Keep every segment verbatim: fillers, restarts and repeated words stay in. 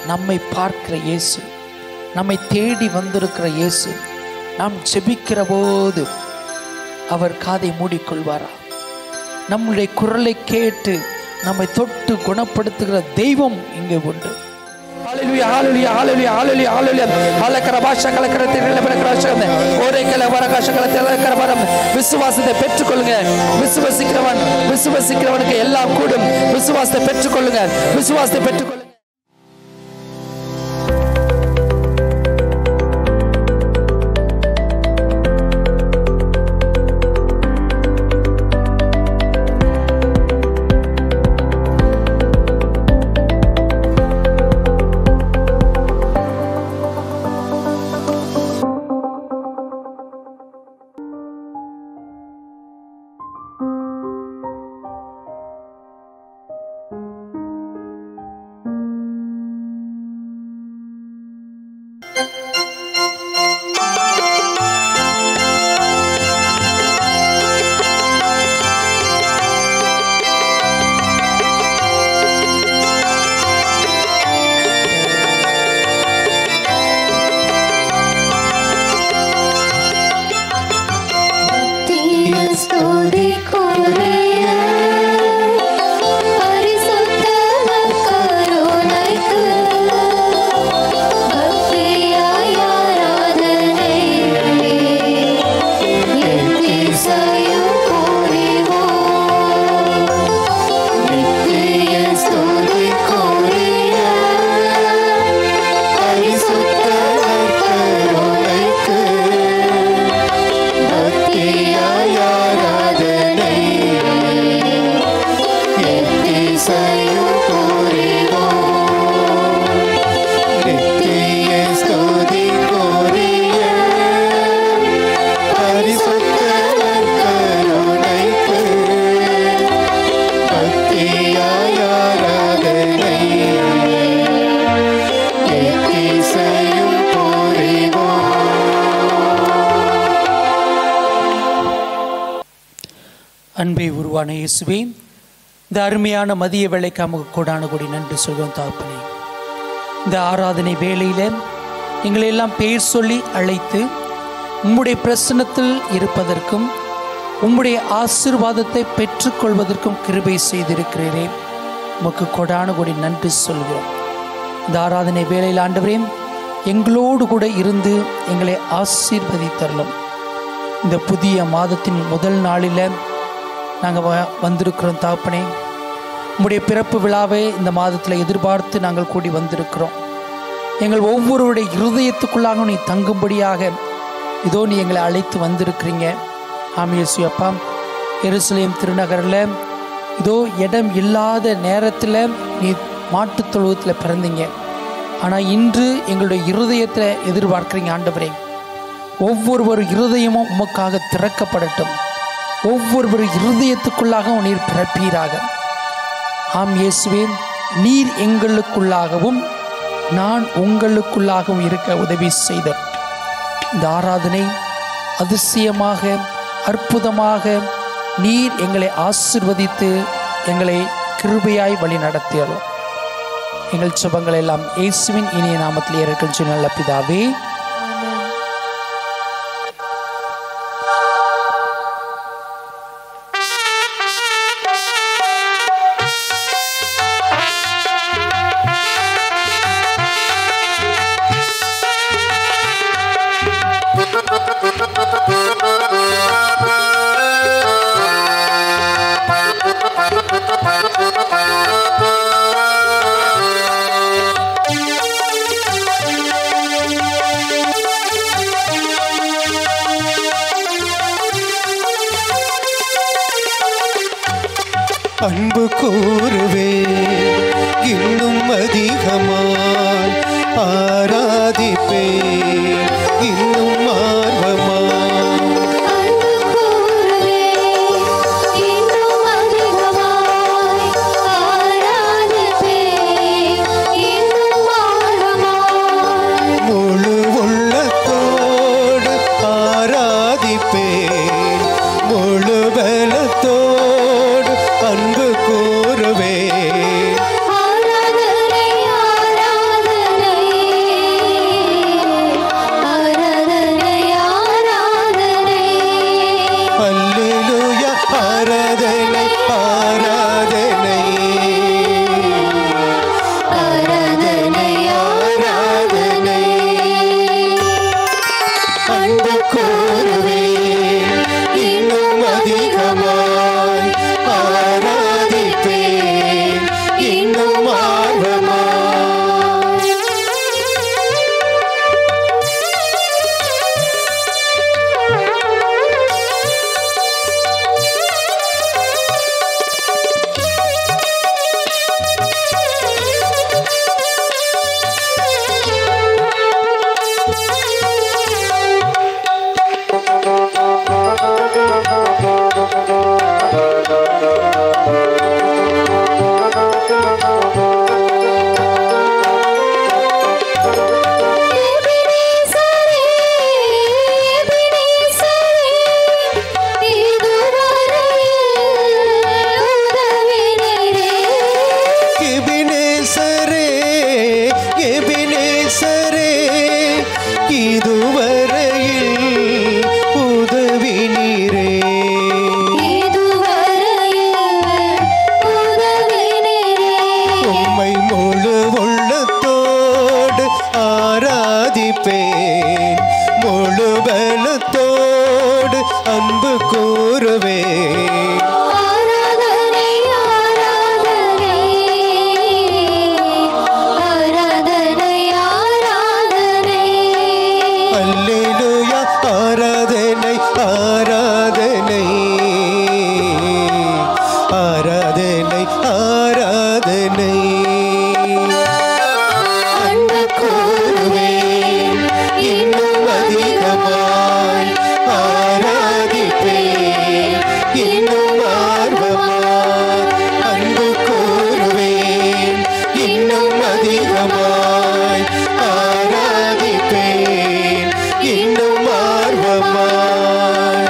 நம்மை பார்க்கிற இயேசு, நம்மை தேடி வந்திருக்கிற இயேசு, நாம் ஜெபிக்கிற போது அவர் காதை மூடிக்கொள்வாரா? நம்முடைய குரலை கேட்டு நம்மை தொட்டு குணப்படுத்துகிற தெய்வம் இங்கே உண்டு. ஹalleluya hallelujah hallelujah hallelujah hallelujah ஹalleluya பாஷா கலக்கரத்தை நிலபரக்கராசம் ஓரேக்கல வரகாசங்கள கரபரம். விசுவாசத்தை பெற்றுக்கொள்ளுங்க. விசுவாசிக்கிறவன் விசுவாசிக்கிறவனுக்கு எல்லாம் கூடும். விசுவாசத்தை பெற்றுக்கொள்ளுங்க. விசுவாசத்தை பெற்றுக்கொள்ளுங்க. அன்பை உருவான இயேசுவே, இந்த அருமையான மதிய வேளைக்கு நமக்கு கூடான கூடி நன்றி சொல்வோம் தகப்பனே. இந்த ஆராதனை வேளையில் எங்களை எல்லாம் பெயர் சொல்லி அழைத்து உம்முடைய பிரசன்னத்தில் இருப்பதற்கும் உம்முடைய ஆசீர்வாதத்தை பெற்றுக்கொள்வதற்கும் கிருபை செய்திருக்கிறீரே, உமக்கு கொடான கூடி நன்றி சொல்கிறோம். இந்த ஆராதனை வேளையில் ஆண்டவரே எங்களோடு கூட இருந்து எங்களை ஆசீர்வதித்தரலும். இந்த புதிய மாதத்தின் முதல் நாளில் நாங்கள் வ வந்திருக்கிறோம் தகப்பனே. உம்முடைய பிறப்பு விழாவை இந்த மாதத்தில் எதிர்பார்த்து நாங்கள் கூடி வந்திருக்கிறோம். எங்கள் ஒவ்வொருவருடைய இருதயத்துக்குள்ளாக நீ தங்கும்படியாக இதோ நீ எங்களை அழைத்து வந்திருக்கிறீங்க. ஆமியேசு அப்பா, எருசலேம் திருநகரில் இதோ இடம் இல்லாத நேரத்தில் நீ மாட்டுத் தொழுவத்தில் பிறந்தீங்க. ஆனால் இன்று எங்களுடைய இருதயத்தில் எதிர்பார்க்குறீங்க ஆண்டவரே. ஒவ்வொருவர் இருதயமும் உமக்காக திறக்கப்படட்டும். ஒவ்வொரு இருதயத்துக்குள்ளாகவும் நீர் பிறப்பீராக. ஆம் இயேசுவே, நீர் எங்களுக்குள்ளாகவும் நான் உங்களுக்குள்ளாகவும் இருக்க உதவி செய்த இந்த ஆராதனை அதிசயமாக அற்புதமாக நீர் எங்களை ஆசீர்வதித்து எங்களை கிருபையாய் வழி நடத்தியறோம். எங்கள் சுபங்கள் எல்லாம் இயேசுவின் இனிய நாமத்தில் ஏற்கும் நல்ல பிதாவே. அன்பு கூறுவே இன்னும் அதிகமாய் ஆராதிப்பே இன்னும் ஆர்வமாய். முழு உள்ளத்தோடு ஆராதிப்பே முழு பலத்தோடு அன்பு கூறுவே. ஆராதனை ஆராதனை ஆராதிப்பேன் முழு பலத்தோடு அன்பு கூறுவேன் ஆராதனை ஆராதனை ஆராதனை ஆராதனை அல்லேலூயா ஆராதனை ஆராதனை ஆராதனை ஆராதனை அன்பு கூறுவேன் இன்னும் அதிகமாய் ஆராதிப்பேன் இன்னும் ஆர்வமாய் அன்பு கூறுவேன் இன்னும் அதிகமாய் ஆராதிப்பேன் இன்னும் ஆர்வமாய்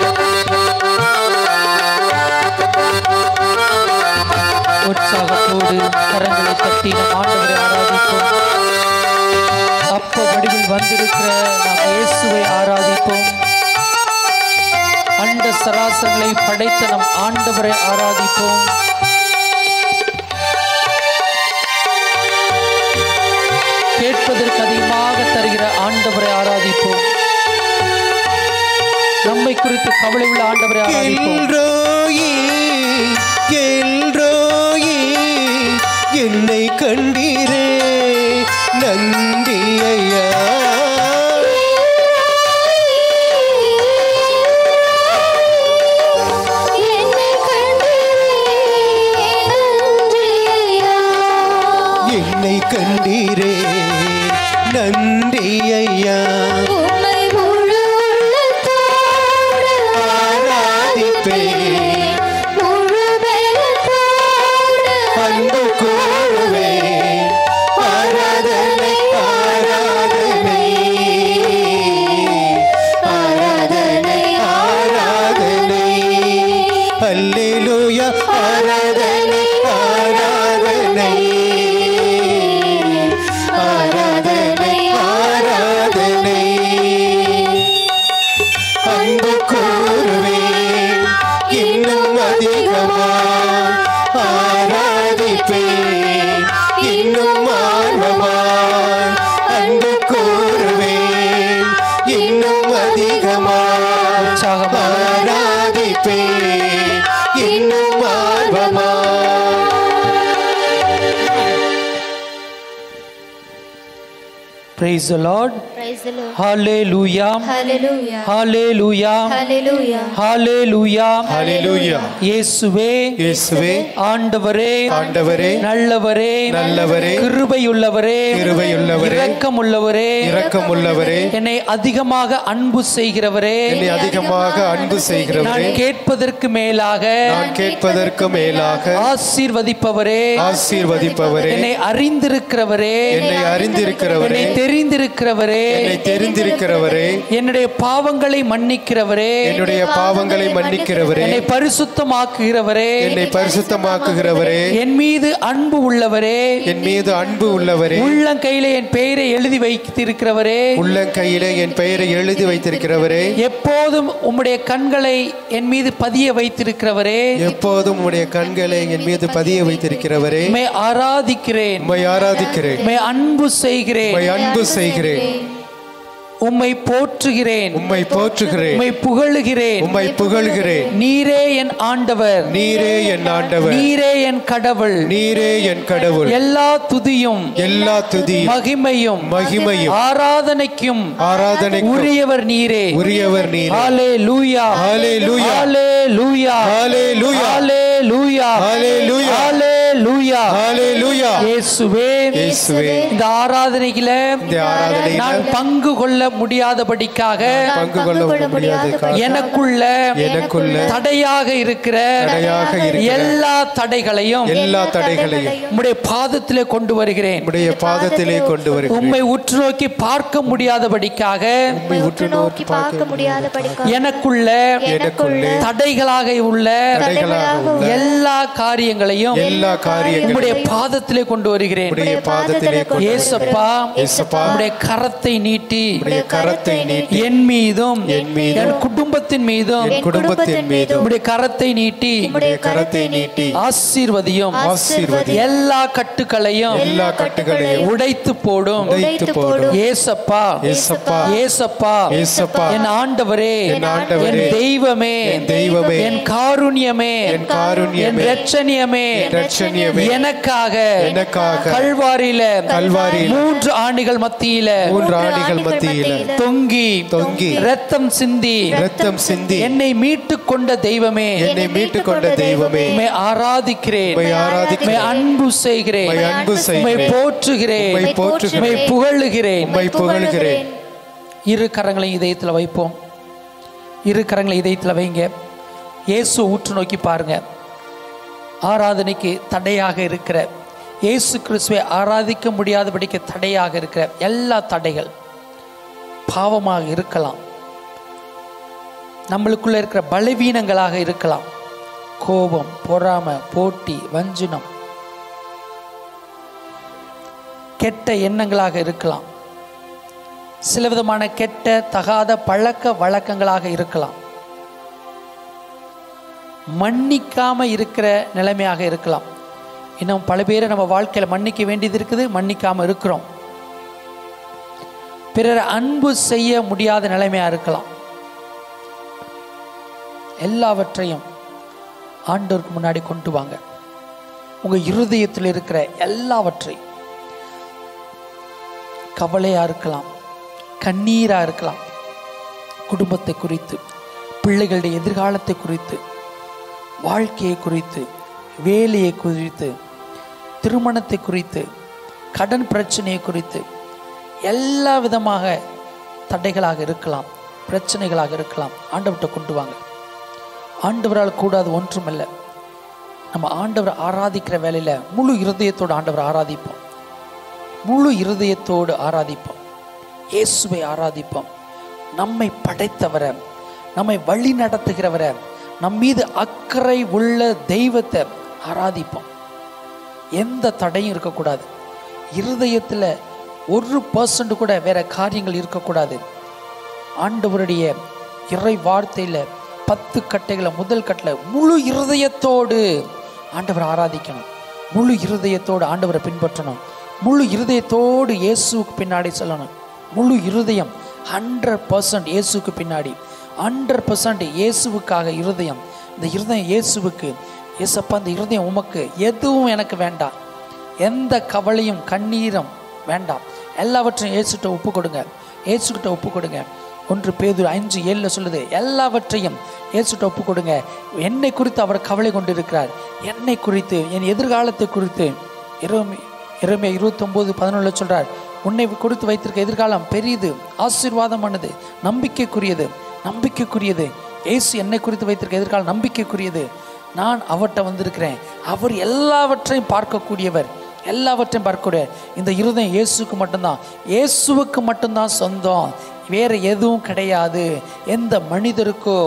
உற்சாகத்தோடு கரங்களை தட்டி நம் ஆண்டவரை ஆராதிப்போம். அப்ப வடிவில் வந்திருக்கிற நாம் இயேசுவை ஆராதிப்போம். அண்ட சராசரங்களை படைத்த நம் ஆண்டவரை ஆராதிப்போம். கேட்பதற்கு அதிகமாக தருகிற ஆண்டவரை ஆராதிப்போம். நம்மை குறித்து கவலை உள்ள ஆண்டவரை ஆராதிப்போம். எல்ரோயி எல்ரோயி என்னை கண்டீரே நன்றி ஐயா என்னை கண்டீரே நன்றி ஐயா உம்மை முழு உள்ளத்தோடு ஆராதிப்பேன் முழு பலத்தோடு அன்பு கூறுவேன் ஆராதனை ஆராதனை ஆராதனை ஆராதனை அல்லேலூயா ஆராதனை ஆராதனை ஆராதனை ஆராதனை அன்பு கூறுவேன் இன்னும் அதிகமாய் ஆராதிப்பேன் இன்னும் ஆர்வமாய் அன்பு கூறுவேன் இன்னும் அதிகமாய் உற்சாகமாக ஆராதிப்பேன் இன்னும் ஆர்வமாய் Praise the Lord. Praise the Lord. Hallelujah. Hallelujah. Hallelujah. Hallelujah. Hallelujah. ஹல்லேலூயா இயேசுவே இயேசுவே ஆண்டவரே ஆண்டவரே நல்லவரே நல்லவரே கிருபையுள்ளவரே கிருபையுள்ளவரே இரக்கமுள்ளவரே இரக்கமுள்ளவரே என்னை அதிகமாக அன்பு செய்கிறவரே என்னை அதிகமாக அன்பு செய்கிறவரே நான் கேட்பதற்கு மேலாக நான் கேட்பதற்கு மேலாக ஆசீர்வதிப்பவரே ஆசீர்வதிப்பவரே என்னை அறிந்திருக்கிறவரே என்னை அறிந்திருக்கிறவரே என்னை தெரிந்திருக்கிறவரே என்னை தெரிந்திருக்கிறவரே என்னுடைய பாவங்களை மன்னிக்கிறவரே என்னுடைய பாவங்களை மன்னிக்கிறவரே என்னை பரிசுத்தமாக்குகிறவரே என்னை பரிசுத்தமாக்குகிறவரே என் மீது அன்பு உள்ளவரே என் மீது அன்பு உள்ளவரே உள்ளங்கையிலே என் பெயரை எழுதி வைத்திருக்கிறவரே உள்ளங்கையிலே என் பெயரை எழுதி வைத்திருக்கிறவரே எப்போதும் உம்முடைய கண்களை என் மீது பதிய வைத்திருக்கிறவரே எப்போதும் உம்முடைய கண்களை என் மீது பதிய வைத்திருக்கிறவரே உம்மை ஆராதிக்கிறேன் உம்மை ஆராதிக்கிறேன் உம்மை அன்பு செய்கிறேன் உம்மை அன்பு செய்கிறேன் உம்மை போற்றுகிறேன் உம்மை போற்றுகிறேன் உம்மை புகழுகிறேன் உம்மை புகழ்கிறேன் நீரே என் ஆண்டவர் நீரே என் ஆண்டவர் நீரே என் கடவுள் நீரே என் கடவுள் எல்லா துதியும் எல்லா துதியும் மகிமையும் மகிமையும் ஆராதனைக்கும் ஆராதனைக்கும் உரியவர் நீரே உரியவர் நீரே ஹல்லேலூயா ஹல்லேலூயா ஹல்லேலூயா ஹல்லேலூயா ஹல்லேலூயா ஹல்லேலூயா ஹல்லேலூயா ஹல்லேலூயா இயேசுவே இயேசுவே இந்த ஆராதனையில இந்த ஆராதனையில நான் பங்கு கொள்ள முடியாதபடிக்காக பங்கு கொள்ள முடியாது எனக்குள்ள எனக்குள்ள தடையாக இருக்கிற தடையாக இருக்கிற எல்லா தடைகளையும் எல்லா தடைகளையும் உம்முடைய பாதத்திலே கொண்டு வருகிறேன் உம்முடைய பாதத்திலே கொண்டு வருகிறேன் உம்மை உற்று நோக்கி பார்க்க முடியாதபடிக்காக உம்மை உற்று நோக்கி பார்க்க முடியாதபடிக்காக எனக்குள்ள எனக்குள்ளே தடைகளாக உள்ள தடைகளாக உள்ள எல்லா காரியங்களையும் எல்லா காரியங்களையும் உம்முடைய பாதத்திலே கொண்டு வருகிறேன் உம்முடைய பாதத்திலே கொண்டு ஏசப்பா ஏசப்பா உம்முடைய கரத்தை நீட்டி உம்முடைய கரத்தை நீட்டி என் மீதும் என் மீதும் என் குடும்பத்தின் மீதும் என் குடும்பத்தின் மீதும் உம்முடைய கரத்தை நீட்டி உம்முடைய கரத்தை நீட்டி ஆசீர்வதியும் ஆசீர்வதியும் எல்லா கட்டுகளையும் எல்லா கட்டுகளையும் உடைத்து போடும் உடைத்து போடும் ஏசப்பா ஏசப்பா ஏசப்பா ஏசப்பா என் ஆண்டவரே என் ஆண்டவரே என் தெய்வமே என் தெய்வமே என் காருண்யமே என் காருண்யமே என் இரட்சணியமே இரட்சணியமே எனக்காக எனக்காக கல்வாரியில கல்வாரியில மூன்று ஆணிகள் மத்தியில மூன்று ஆணிகள் மத்தியில தொங்கி தொங்கி ரத்தம் சிந்தி ரத்தம் சிந்தி என்னை மீட்டு கொண்ட தெய்வமே என்னை மீட்டு கொண்ட தெய்வமே உம்மை ஆராதிக்கிறேன் உம்மை ஆராதிக்கிறேன் உம்மை அன்பு செய்கிறேன் உம்மை அன்பு உம்மை செய்கிறேன் போற்றுகிறேன் உம்மை போற்றுகிறேன் உம்மை புகழுகிறேன் உம்மை புகழுகிறேன் இரு கரங்களை இதயத்தில் வைப்போம். இரு கரங்களை இதயத்தில் வைங்க. இயேசு ஊற்று நோக்கி பாருங்க. ஆராதனைக்கு தடையாக இருக்கிற, இயேசு கிறிஸ்துவை ஆராதிக்க முடியாதபடிக்கு தடையாக இருக்கிற எல்லா தடைகள் பாவமாக இருக்கலாம், நம்மளுக்குள்ள இருக்கிற பலவீனங்களாக இருக்கலாம், கோபம், பொறாமை, போட்டி, வஞ்சினம், கெட்ட எண்ணங்களாக இருக்கலாம், சில விதமான கெட்ட தகாத பழக்க வழக்கங்களாக இருக்கலாம், மன்னிக்காம இருக்கிற நிலைமையாக இருக்கலாம். இன்னும் பல பேரை நம்ம வாழ்க்கையில் மன்னிக்க வேண்டியது இருக்குது, மன்னிக்காம இருக்கிறோம். பிறர் அன்பு செய்ய முடியாத நிலைமையா இருக்கலாம். எல்லாவற்றையும் ஆண்டவருக்கு முன்னாடி கொண்டு வாங்க. உங்க இருதயத்தில் இருக்கிற எல்லாவற்றையும், கவலையா இருக்கலாம், கண்ணீரா இருக்கலாம், குடும்பத்தை குறித்து, பிள்ளைகளுடைய எதிர்காலத்தை குறித்து, வாழ்க்கையை குறித்து, வேலையை குறித்து, திருமணத்தை குறித்து, கடன் பிரச்சனையை குறித்து, எல்லா விதமாக தடைகளாக இருக்கலாம், பிரச்சனைகளாக இருக்கலாம். ஆண்டவர்கிட்ட கொண்டு வாங்க. ஆண்டவரால் கூடாது ஒன்றுமில்லை. நம்ம ஆண்டவரை ஆராதிக்கிற வேலையில முழு இருதயத்தோடு ஆண்டவரை ஆராதிப்போம். முழு இருதயத்தோடு ஆராதிப்போம். இயேசுவை ஆராதிப்போம். நம்மை படைத்தவரை, நம்மை வழி நடத்துகிறவரை, நம் மீது அக்கறை உள்ள தெய்வத்தை ஆராதிப்போம். எந்த தடையும் இருக்கக்கூடாது. இருதயத்தில் ஒரு பர்சன்ட் கூட வேற காரியங்கள் இருக்கக்கூடாது. ஆண்டவருடைய இறை வார்த்தையில் பத்து கட்டைகளை முதல் கட்டில் முழு இருதயத்தோடு ஆண்டவரை ஆராதிக்கணும். முழு இருதயத்தோடு ஆண்டவரை பின்பற்றணும். முழு இருதயத்தோடு இயேசுக்கு பின்னாடி செல்லணும். முழு இருதயம் ஹண்ட்ரட் பர்சன்ட் இயேசுக்கு பின்னாடி, ஹண்ட்ரட் பர்சன்ட் இயேசுவுக்காக இருதயம். இந்த இருதயம் இயேசுவுக்கு. இயேசப்பா, இந்த இருதயம் உமக்கு, எதுவும் எனக்கு வேண்டாம், எந்த கவலையும் கண்ணீரும் வேண்டாம், எல்லாவற்றையும் இயேசுகிட்ட ஒப்பு கொடுங்க. இயேசுகிட்ட ஒப்பு கொடுங்க. ஒன்று பேதுரு அஞ்சு ஏழுல சொல்லுது, எல்லாவற்றையும் இயேசுகிட்ட ஒப்பு கொடுங்க. என்னை குறித்து அவர் கவலை கொண்டு இருக்கிறார். என்னை குறித்து, என் எதிர்காலத்தை குறித்து. இரவுமே இரவுமே இருபத்தி ஒன்பது பதினொன்றுல சொல்றார், உன்னை கொடுத்து வைத்திருக்க எதிர்காலம் பெரியது, ஆசீர்வாதமானது, நம்பிக்கைக்குரியது. நம்பிக்கைக்குரியது இயேசு என்னை குறித்து வைத்திருக்க எதிர்காலம் நம்பிக்கைக்குரியது. நான் அவர்கிட்ட வந்திருக்கிறேன். அவர் எல்லாவற்றையும் பார்க்கக்கூடியவர், எல்லாவற்றையும் பார்க்கக்கூடிய. இந்த இருதயம் இயேசுக்கு மட்டும்தான், இயேசுவுக்கு மட்டும்தான் சொந்தம், வேற எதுவும் கிடையாது. எந்த மனிதருக்கோ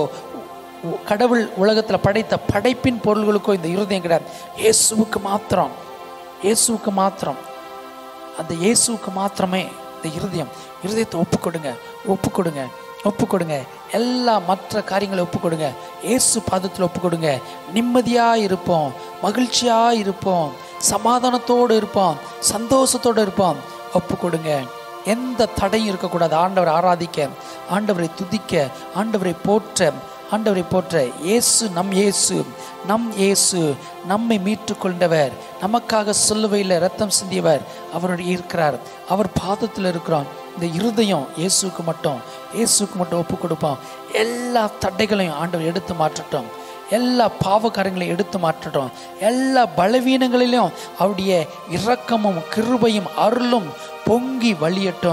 கடவுள் உலகத்தில் படைத்த படைப்பின் பொருள்களுக்கோ இந்த இருதயம் கிடையாது. இயேசுவுக்கு மாத்திரம், இயேசுவுக்கு மாத்திரம், அந்த இயேசுவுக்கு மாத்திரமே இந்த இருதயம். இருதயத்தை ஒப்பு கொடுங்க, ஒப்பு கொடுங்க, ஒப்பு கொடுங்க. எல்லா மற்ற காரியங்களை ஒப்பு கொடுங்க. இயேசு பாதத்தில் ஒப்பு கொடுங்க. நிம்மதியாக இருப்போம், மகிழ்ச்சியாக இருப்போம், சமாதானத்தோடு இருப்போம், சந்தோஷத்தோடு இருப்போம். ஒப்பு கொடுங்க. எந்த தடையும் இருக்கக்கூடாது. ஆண்டவரை ஆராதிக்க, ஆண்டவரை துதிக்க, ஆண்டவரை போற்ற, ஆண்டவரை போற்ற. இயேசு நம் இயேசு, நம் இயேசு நம்மை மீட்டு கொண்டவர், நமக்காக சிலுவையில் ரத்தம் சிந்தியவர் அவருடைய இருக்கிறார். அவர் பாதத்தில் இருக்கிறோம். இந்த இருதயம் இயேசுக்கு மட்டும், இயேசுக்கு மட்டும் ஒப்பு கொடுப்போம். எல்லா தடைகளையும் ஆண்டவர் எடுத்து மாற்றட்டும். எல்லா பாவக்காரங்களையும் எடுத்து மாற்றட்டும். எல்லா பலவீனங்களிலும் அவருடைய இரக்கமும் கிருபையும் அருளும் பொங்கி வழியட்டும்.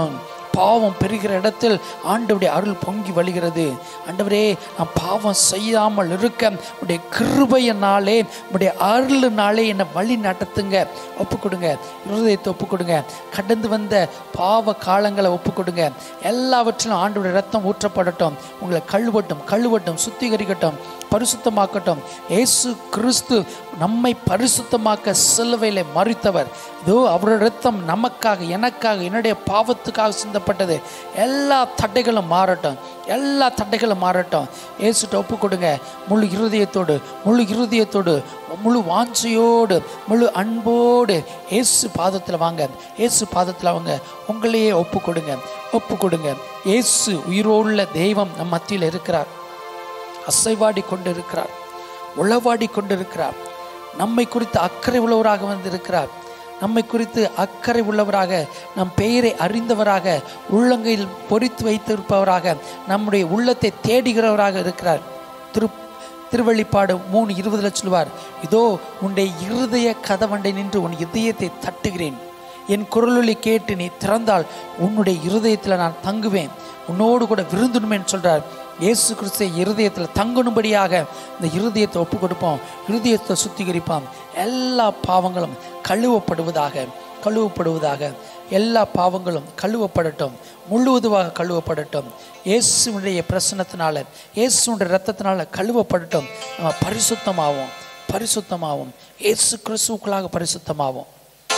பாவம் பெருகிற இடத்தில் ஆண்டவருடைய அருள் பொங்கி வழிகிறது. ஆண்டவரே, நான் பாவம் செய்யாமல் இருக்க உடைய கிருபையினாலே உடைய அருளினாலே என்னை வழி நடத்துங்க. ஒப்பு கொடுங்க, இருதயத்தை ஒப்பு கொடுங்க. கடந்து வந்த பாவ காலங்களை ஒப்பு கொடுங்க. எல்லாவற்றிலும் ஆண்டவருடைய ரத்தம் ஊற்றப்படட்டும். உங்களை கழுவட்டும், கழுவட்டும், சுத்திகரிக்கட்டும், பரிசுத்தமாக்கட்டும். இயேசு கிறிஸ்து நம்மை பரிசுத்தமாக்க சிலுவையிலே மரித்தவர். இதோ அவருடைய ரத்தம் நமக்காக, எனக்காக, என்னுடைய பாவத்துக்காக சிந்தப்பட்டது. எல்லா தடைகளும் மாறட்டும், எல்லா தடைகளும் மாறட்டும். இயேசுட்ட ஒப்பு கொடுங்க. முழு இருதயத்தோடு, முழு இருதயத்தோடு, முழு வாஞ்சையோடு, முழு அன்போடு இயேசு பாதத்தில் வாங்க. இயேசு பாதத்தில் வாங்க. உங்களையே ஒப்பு கொடுங்க, ஒப்பு கொடுங்க. இயேசு உயிரோடுள்ள தெய்வம் நம் மத்தியில் இருக்கிறார். அசைவாடி கொண்டு இருக்கிறார், உளவாடி கொண்டு இருக்கிறார். நம்மை குறித்து அக்கறை உள்ளவராக வந்திருக்கிறார். நம்மை குறித்து அக்கறை உள்ளவராக, நம் பெயரை அறிந்தவராக, உள்ளங்கையில் பொறித்து வைத்திருப்பவராக, நம்முடைய உள்ளத்தை தேடுகிறவராக இருக்கிறார். திரு திருவெளிப்பாடு மூணு இருபதுல சொல்லுவார், இதோ உன்னுடைய இருதய கதவண்டை நின்று உன் இதயத்தை தட்டுகிறேன். என் குரலொலி கேட்டு நீ திறந்தால் உன்னுடைய இருதயத்தில் நான் தங்குவேன், உன்னோடு கூட விருந்துணுமேன்னு சொல்கிறார். இயேசு கிறிஸ்து இருதயத்தில் தங்கணும்படியாக இந்த இருதயத்தை ஒப்பு கொடுப்போம். இருதயத்தை சுத்திகரிப்போம். எல்லா பாவங்களும் கழுவப்படுவதாக, கழுவப்படுவதாக. எல்லா பாவங்களும் கழுவப்படட்டும், முழுவதுவாக கழுவப்படட்டும். இயேசுடைய பிரசன்னத்தினால, இயேசுடைய இரத்தத்தினால கழுவப்படட்டும். நம்ம பரிசுத்தமாவோம், பரிசுத்தமாவோம். இயேசு கிறிஸ்துவுக்குள்ளாக பரிசுத்தமாவோம்.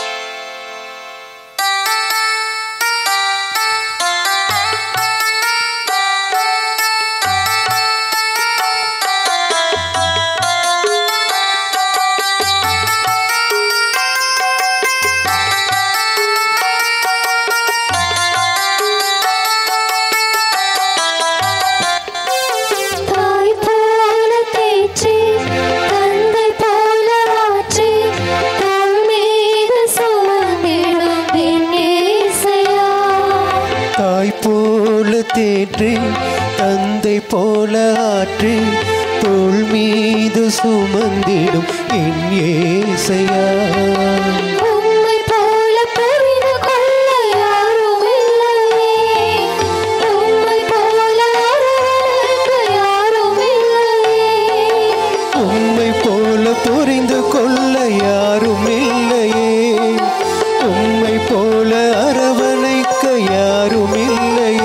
தேற்றி தந்தை போல ஆற்றி தோள் மீது சுமந்திடும் என் ஏசையா. உம்மை போல புரிந்து கொள்ள யாரும் இல்லையே, உம்மை போல அரவணைக்க யாரும் இல்லையே, உம்மை போல புரிந்து கொள்ள யாரும் இல்லையே, உம்மை போல அரவணைக்க யாரும் இல்லையே.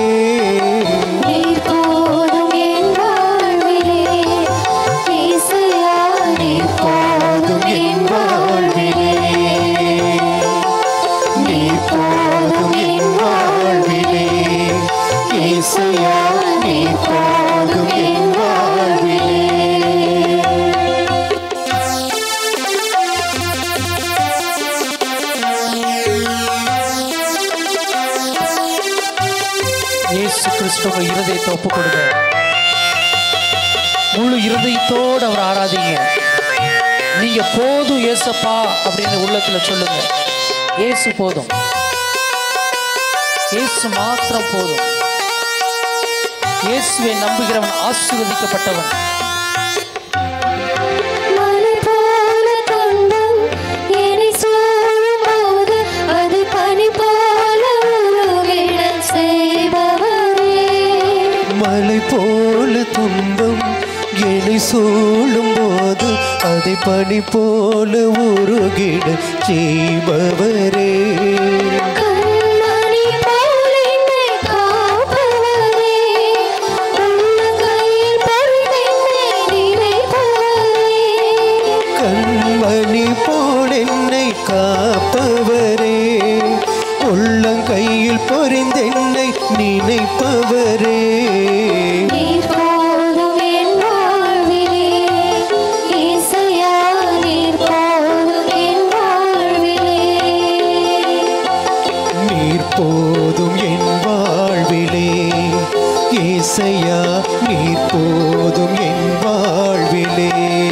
இயேசு கிறிஸ்துவ இருதயத்தை ஒப்பு கொடுங்க. முழு இருதயத்தோடு அவர் ஆராதிங்க. நீங்க போதும் ஏசப்பா அப்படின்னு உள்ளத்துல சொல்லுங்க. இயேசு போதும், இயேசு மாத்திரம் போதும். இயேசுவை நம்புகிறவன் ஆசீர்வதிக்கப்பட்டவன். மலை போல துன்பம் என்னை சூழும் போது அதை பனி போல உருகிட செய்பவரே. கண்மணி போல என்னை காப்பவரே, உள்ளங்கையில் பொறிந்து என்னை நினைப்பவரே. கண்மணி போல என்னை காப்பவரே, உள்ளங்கையில் பொறிந்து என்னை நினைப்பவரே. நீர் போதும் என் வாழ்விலே, இயேசையா நீர் போதும் என் வாழ்விலே. நீர் போதும் என் வாழ்விலே, இயேசையா நீர் போதும் என் வாழ்விலே.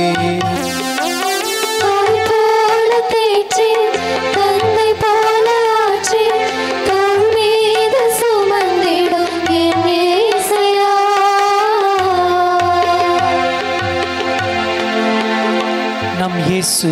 தாய் போல தேற்றி, தந்தை போல ஆற்றி, தோள் மீது சுமந்திடும் என் இயேசையா. நம் இயேசு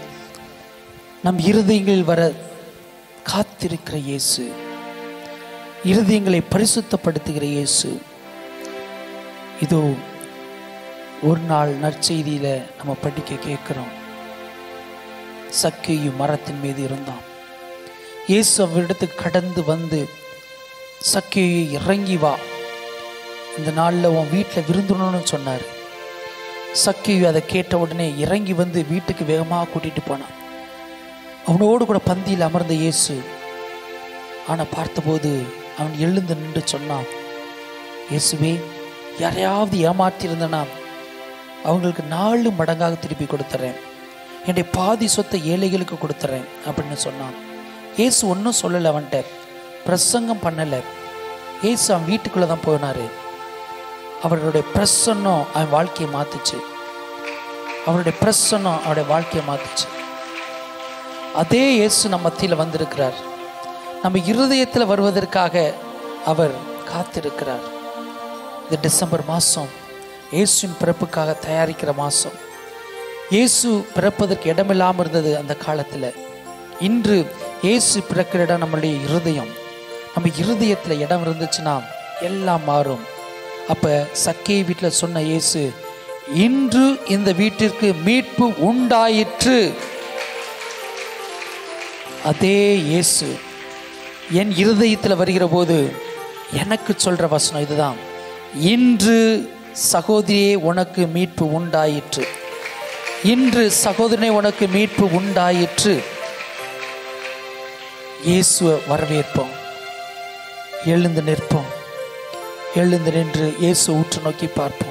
நம் இருதயங்களில் வர காத்திருக்கிற இயேசு. இருதயங்களை பரிசுத்தப்படுத்துகிற இயேசு. இதோ ஒரு நாள் நற்செய்தியில நம்ம படிக்க கேட்கிறோம். சக்கேயு மரத்தின் மீது இருந்தான். இயேசு அவரிடத்துக்கு கடந்து வந்து, சக்கேயு இறங்கி வா, இந்த நாளில் உன் வீட்டில் விருந்துணுன்னு சொன்னார். சக்கேயு அதை கேட்ட உடனே இறங்கி வந்து வீட்டுக்கு வேகமாக கூட்டிகிட்டு போனான். அவனோடு கூட பந்தியில் அமர்ந்த இயேசு ஆனால் பார்த்தபோது அவன் எழுந்து நின்று சொன்னான், இயேசுவே, யாரையாவது ஏமாற்றியிருந்தனா அவங்களுக்கு நாலு மடங்காக திருப்பி கொடுத்துறேன், என்னுடைய பாதி சொத்தை ஏழைகளுக்கு கொடுத்துறேன் அப்படின்னு சொன்னான். இயேசு ஒன்றும் சொல்லலை, அவன்கிட்ட பிரசங்கம் பண்ணலை. இயேசு அவன் வீட்டுக்குள்ளே தான் போனார். அவருடைய பிரசன்னம் அவன் வாழ்க்கையை மாற்றுச்சு. அவருடைய பிரசன்னம் அவருடைய வாழ்க்கையை மாற்றுச்சு. அதே இயேசு நம்ம மத்தியில் வந்திருக்கிறார். நம்ம இருதயத்தில் வருவதற்காக அவர் காத்திருக்கிறார். இந்த டிசம்பர் மாதம் இயேசுவின் பிறப்புக்காக தயாரிக்கிற மாதம். இயேசு பிறப்பதற்கு இடமில்லாமல் இருந்தது அந்த காலத்தில். இன்று இயேசு பிறக்கிற இடம் நம்மளுடைய இருதயம். நம்ம இருதயத்தில் இடம் இருந்துச்சுன்னா எல்லாம் மாறும். அப்போ சக்கேயு வீட்டில் சொன்ன இயேசு, இன்று இந்த வீட்டிற்கு மீட்பு உண்டாயிற்று. அதே இயேசு என் இருதயத்தில் வருகிற போது எனக்கு சொல்கிற வசனம் இதுதான், இன்று சகோதரியே உனக்கு மீட்பு உண்டாயிற்று. இன்று சகோதரனே உனக்கு மீட்பு உண்டாயிற்று. இயேசுவை வரவேற்போம், எழுந்து நிற்போம், எழுந்து நின்று இயேசு உற்று நோக்கி பார்ப்போம்.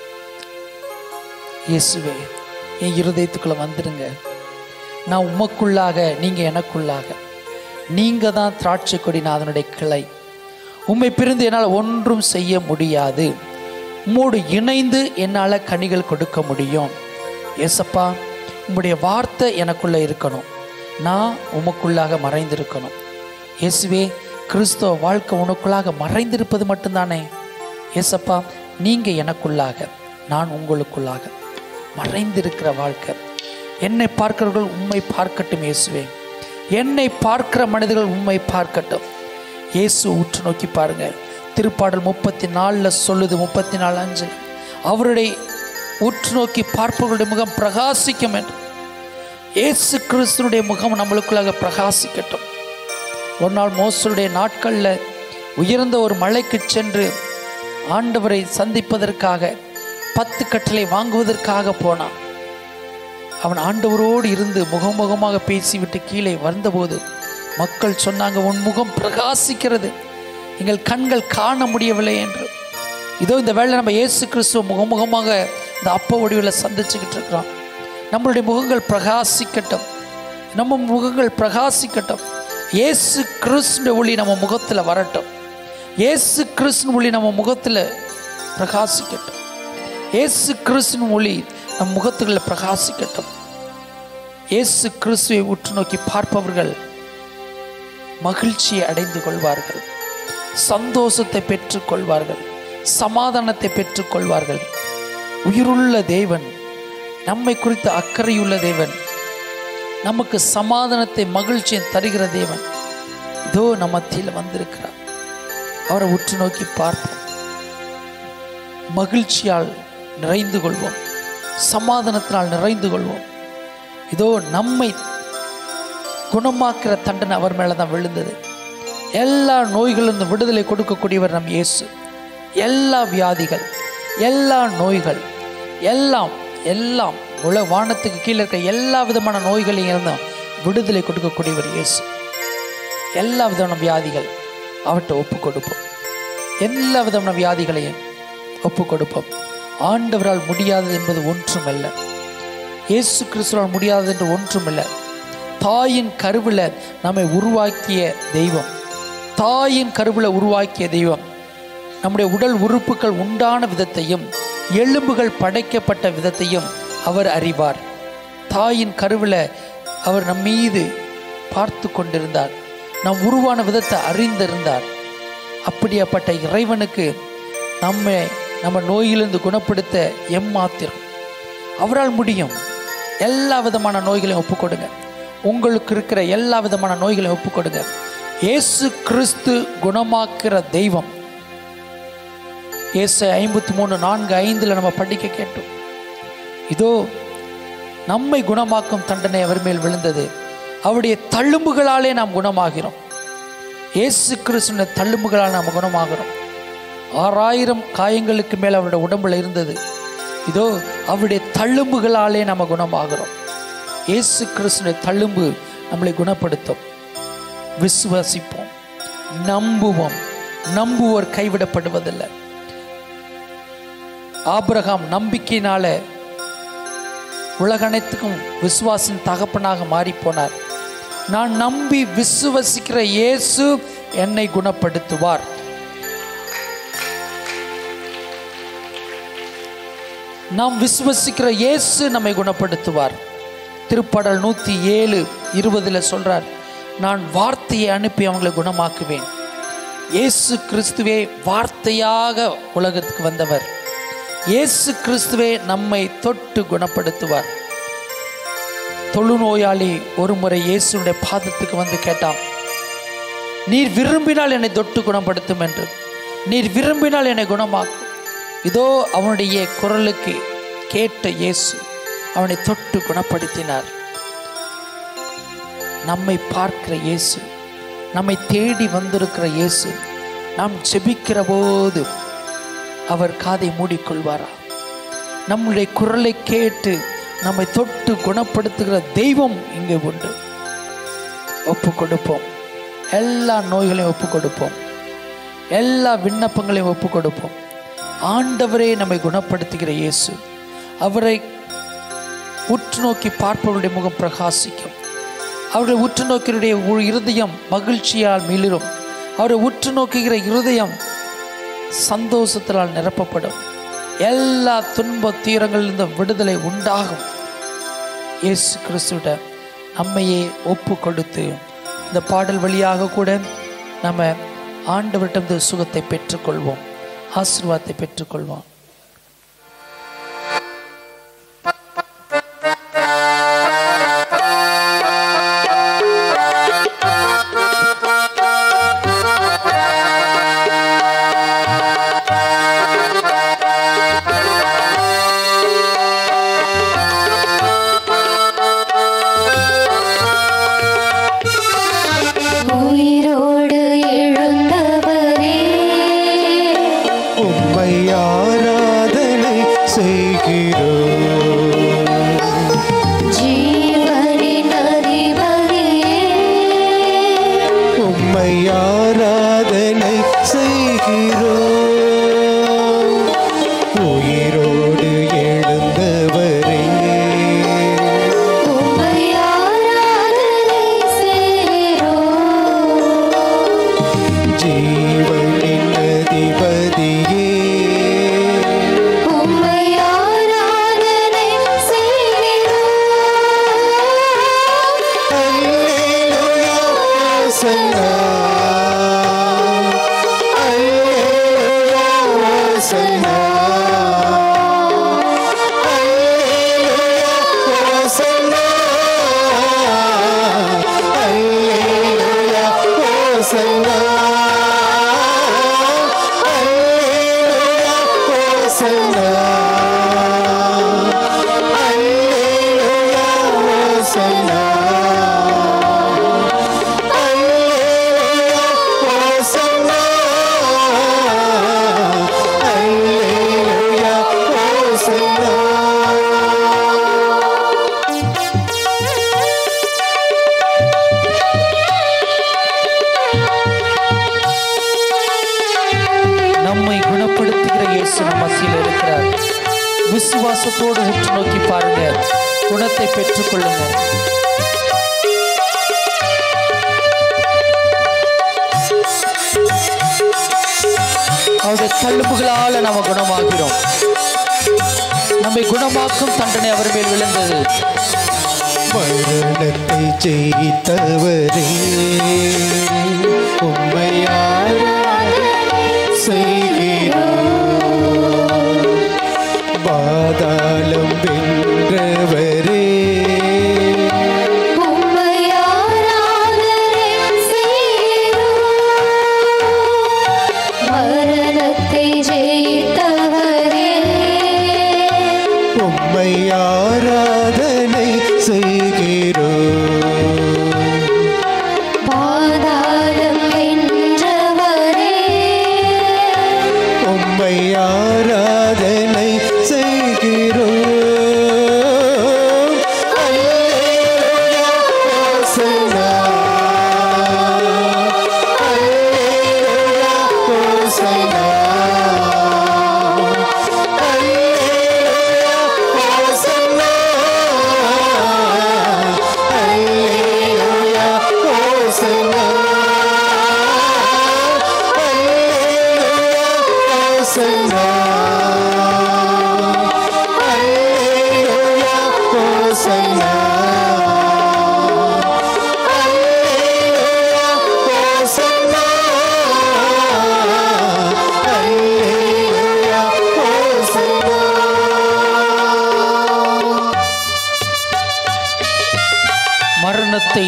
இயேசுவே, என் இருதயத்துக்குள்ள வந்துடுங்க. நான் உமக்குள்ளாக, நீங்க எனக்குள்ளாக. நீங்க தான் திராட்சை கொடி, நான் அதனுடைய கிளை. உம்மை பிரிந்து என்னால் ஒன்றும் செய்ய முடியாது. உம்மோடு இணைந்து என்னால் கனிகள் கொடுக்க முடியும். ஏசப்பா, உம்முடைய வார்த்தை எனக்குள்ள இருக்கணும், நான் உமக்குள்ளாக மறைந்திருக்கணும். இயேசுவே, கிறிஸ்தவ வாழ்க்கை உனக்குள்ளாக மறைந்திருப்பது மட்டும்தானே. ஏசப்பா, நீங்க எனக்குள்ளாக, நான் உங்களுக்குள்ளாக மறைந்திருக்கிற வாழ்க்கை. என்னை பார்க்கிறவர்கள் உம்மை பார்க்கட்டும் இயேசுவே. என்னை பார்க்கிற மனிதர்கள் உம்மை பார்க்கட்டும். இயேசு உற்று நோக்கி பாருங்க. திருப்பாடல் முப்பத்தி நாலில் சொல்லுது, முப்பத்தி நாலு அஞ்சு, அவருடைய உற்று நோக்கி பார்ப்பவர்களுடைய முகம் பிரகாசிக்கும் என்று. இயேசு கிறிஸ்துனுடைய முகம் நம்மளுக்குள்ளாக பிரகாசிக்கட்டும். ஒரு நாள் மோசேயுடைய நாட்களில் உயர்ந்த ஒரு மலைக்கு சென்று ஆண்டவரை சந்திப்பதற்காக, பத்து கட்டளை வாங்குவதற்காக போனான். அவன் ஆண்டவரோடு இருந்து முகமுகமாக பேசிவிட்டு கீழே வந்தபோது மக்கள் சொன்னாங்க, உன் முகம் பிரகாசிக்கிறது, எங்கள் கண்கள் காண முடியவில்லை என்று. இதோ இந்த வேளை நம்ம இயேசு கிறிஸ்துவ முகமுகமாக இந்த அப்ப வடிவில் சந்திச்சுக்கிட்டு இருக்கிறோம். நம்மளுடைய முகங்கள் பிரகாசிக்கட்டும், நம்ம முகங்கள் பிரகாசிக்கட்டும். இயேசு கிறிஸ்துவின் ஒளி நம்ம முகத்தில் வரட்டும். இயேசு கிறிஸ்துவின் ஒளி நம்ம முகத்தில் பிரகாசிக்கட்டும். இயேசு கிறிஸ்துவின் ஒளி நம் முகத்துகளை பிரகாசிக்கட்டும். இயேசு கிறிஸ்துவை உற்று நோக்கி பார்ப்பவர்கள் மகிழ்ச்சியை அடைந்து கொள்வார்கள், சந்தோஷத்தை பெற்றுக் கொள்வார்கள், சமாதானத்தை பெற்றுக் கொள்வார்கள். உயிருள்ள தேவன், நம்மை குறித்த அக்கறையுள்ள தேவன், நமக்கு சமாதானத்தை மகிழ்ச்சியை தருகிற தேவன் இதோ நம் மத்தியில் வந்திருக்கிறார். அவரை உற்று நோக்கி பார்ப்போம், மகிழ்ச்சியால் நிறைந்து கொள்வோம், சமாதானத்தினால் நிறைந்து கொள்வோம். இதோ நம்மை குணமாக்குற தண்டனை அவர் மேலே தான் விழுந்தது. எல்லா நோய்களிலிருந்து விடுதலை கொடுக்கக்கூடியவர் நம் இயேசு. எல்லா வியாதிகள், எல்லா நோய்கள், எல்லாம் எல்லாம் உல வானத்துக்கு கீழே இருக்க எல்லா விதமான நோய்களையும் இருந்தும் விடுதலை கொடுக்கக்கூடியவர் இயேசு. எல்லா விதமான வியாதிகள் அவர்கிட்ட ஒப்பு கொடுப்போம். எல்லா விதமான வியாதிகளையும் ஒப்பு கொடுப்போம். ஆண்டவரால் முடியாதது என்பது ஒன்றுமல்ல, இயேசு கிறிஸ்துவால் முடியாதது என்று ஒன்றுமில்ல. தாயின் கருவில் நம்மை உருவாக்கிய தெய்வம், தாயின் கருவில் உருவாக்கிய தெய்வம் நம்முடைய உடல் உறுப்புகள் உண்டான விதத்தையும் எலும்புகள் படைக்கப்பட்ட விதத்தையும் அவர் அறிவார். தாயின் கருவில் அவர் நம் மீது பார்த்து கொண்டிருந்தார், நம் உருவான விதத்தை அறிந்திருந்தார். அப்படியாப்பட்ட இறைவனுக்கு நம்மை நம்ம நோயிலிருந்து குணப்படுத்த எம்மாத்திரம் அவரால் முடியும். எல்லா விதமான நோய்களையும் ஒப்புக்கொடுங்க. உங்களுக்கு இருக்கிற எல்லா விதமான நோய்களையும் ஒப்புக்கொடுங்க. இயேசு கிறிஸ்து குணமாக்குற தெய்வம். ஏசாயா ஐம்பத்தி மூணு நான்கு ஐந்துல நம்ம படிக்க கேட்டோம். இதோ நம்மை குணமாக்கும் தண்டனை அவர் மேல் விழுந்தது, அவருடைய தழும்புகளாலே நாம் குணமாகிறோம். இயேசு கிறிஸ்துவின் தழும்புகளால் நாம் குணமாகிறோம். ஆறாயிரம் காயங்களுக்கு மேல் அவருடைய உடம்புல இருந்தது. இதோ அவருடைய தழும்புகளாலே நம்ம குணமாகிறோம். இயேசு கிறிஸ்துவின் தழும்பு நம்மளை குணப்படுத்தும். விசுவாசிப்போம், நம்புவோம். நம்புவோர் கைவிடப்படுவதில்லை. ஆபிரகாம் நம்பிக்கையினால உலக அனைத்துக்கும் விசுவாசின் தகப்பனாக மாறி போனார். நான் நம்பி விசுவசிக்கிற இயேசு என்னை குணப்படுத்துவார். நாம் விசுவசிக்கிற இயேசு நம்மை குணப்படுத்துவார். திருப்பாடல் நூத்தி ஏழு இருபதுல சொல்றார், நான் வார்த்தையை அனுப்பி அவங்களை குணமாக்குவேன். இயேசு கிறிஸ்துவே வார்த்தையாக உலகத்துக்கு வந்தவர். இயேசு கிறிஸ்துவே நம்மை தொட்டு குணப்படுத்துவார். தொழுநோயாளி ஒரு முறை இயேசுடைய பாதத்துக்கு வந்து கேட்டான், நீர் விரும்பினால் என்னை தொட்டு குணப்படுத்தும் என்று. நீர் விரும்பினால் என்னை குணமாக்கும். இதோ அவனுடைய குரலுக்கு கேட்ட இயேசு அவனை தொட்டு குணப்படுத்தினார். நம்மை பார்க்கிற இயேசு, நம்மை தேடி வந்திருக்கிற இயேசு, நாம் ஜெபிக்கிற போது அவர் காதை மூடிக்கொள்வாரா? நம்முடைய குரலை கேட்டு நம்மை தொட்டு குணப்படுத்துகிற தெய்வம் இங்கே உண்டு. ஒப்பு கொடுப்போம். எல்லா நோய்களையும் ஒப்பு கொடுப்போம். எல்லா விண்ணப்பங்களையும் ஒப்பு கொடுப்போம். ஆண்டவரே நம்மை குணப்படுத்துகிற இயேசு. அவரை உற்று நோக்கி பார்ப்பவருடைய முகம் பிரகாசிக்கும். அவருடைய உற்று நோக்கினுடைய இருதயம் மகிழ்ச்சியால் மிளிரும். அவரை உற்று நோக்குகிற இருதயம் சந்தோஷத்தினால் நிரப்பப்படும். எல்லா துன்ப தீரங்களிலிருந்து விடுதலை உண்டாகும். இயேசு கிறிஸ்துவிட நம்மையே ஒப்பு கொடுத்து இந்த பாடல் வழியாக கூட நம்ம ஆண்டவரிடம் சுகத்தை பெற்றுக்கொள்வோம், ஆசீர்வாதத்தை பெற்றுக்கொள்வோம். விசுவாசத்தோடு உற்று நோக்கி பாருங்க, குணத்தை பெற்றுக் கொள்ளுங்க. அவருடைய தழும்புகளால நாம குணமாகிறோம். நம்மை குணமாக்கும் தண்டனை அவர் மேல் விழுந்தது. மரணத்தை ஜெயித்தவரே உம்மையால் செய்கிறோம். பாதாளம் வென்றவரே உம்மையால் செய்கிறோம்.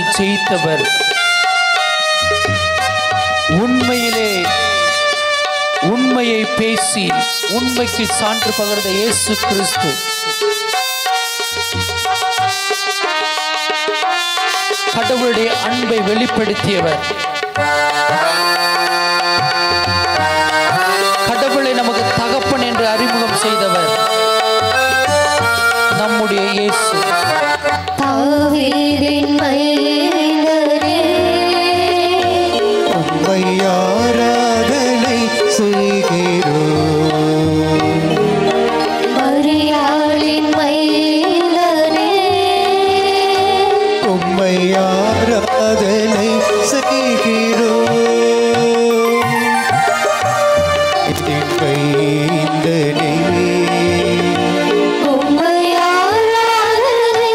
ஜெயித்தவர், உண்மையிலே உண்மையை பேசி உண்மைக்கு சான்று பகர்ந்த இயேசு கிறிஸ்து கடவுளுடைய அன்பை வெளிப்படுத்தியவர், கடவுளை நமக்கு தகப்பன் என்று அறிமுகம் செய்தவர் நம்முடைய இயேசு. தாவீதின் மைந்தரே, உம்மை ஆராதனை செய்கிறோம். மரியாளின் மைந்தரே, உம்மை ஆராதனை செய்கிறோம். என் மைந்தனே, உம்மை ஆராதனை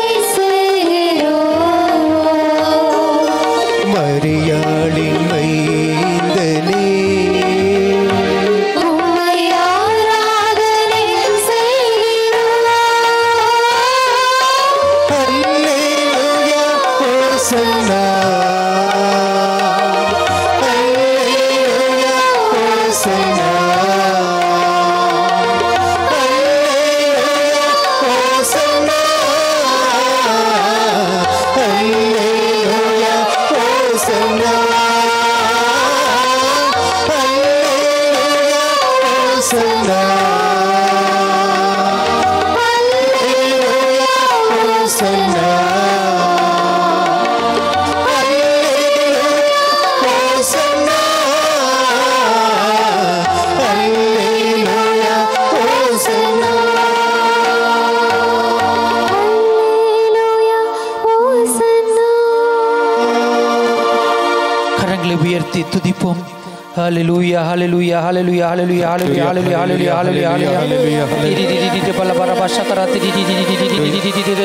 செய்கிறோம். மரியாளின் மைந்தனே, உம்மை ஆராதனை செய்கிறோம். அல்லேலூயா, ஹோசன்னா. அல்லேலூயா, ஹோசன்னா. அல்லேலூயா, ஹோசன்னா. அல்லேலூயா, ஹோசன்னா. அல்லேலூயா, ஹோசன்னா. அல்லேலூயா, ஹோசன்னா. அல்லேலூயா, ஹோசன்னா. அல்லேலூயா, ஹோசன்னா. கரங்களை உயர்த்தி துதிப்போம். ஹalleluya hallelujah hallelujah hallelujah hallelujah hallelujah hallelujah hallelujah hallelujah தி தி தி தி பல பர பஷகர தி தி தி தி தி தி தி தி தி தி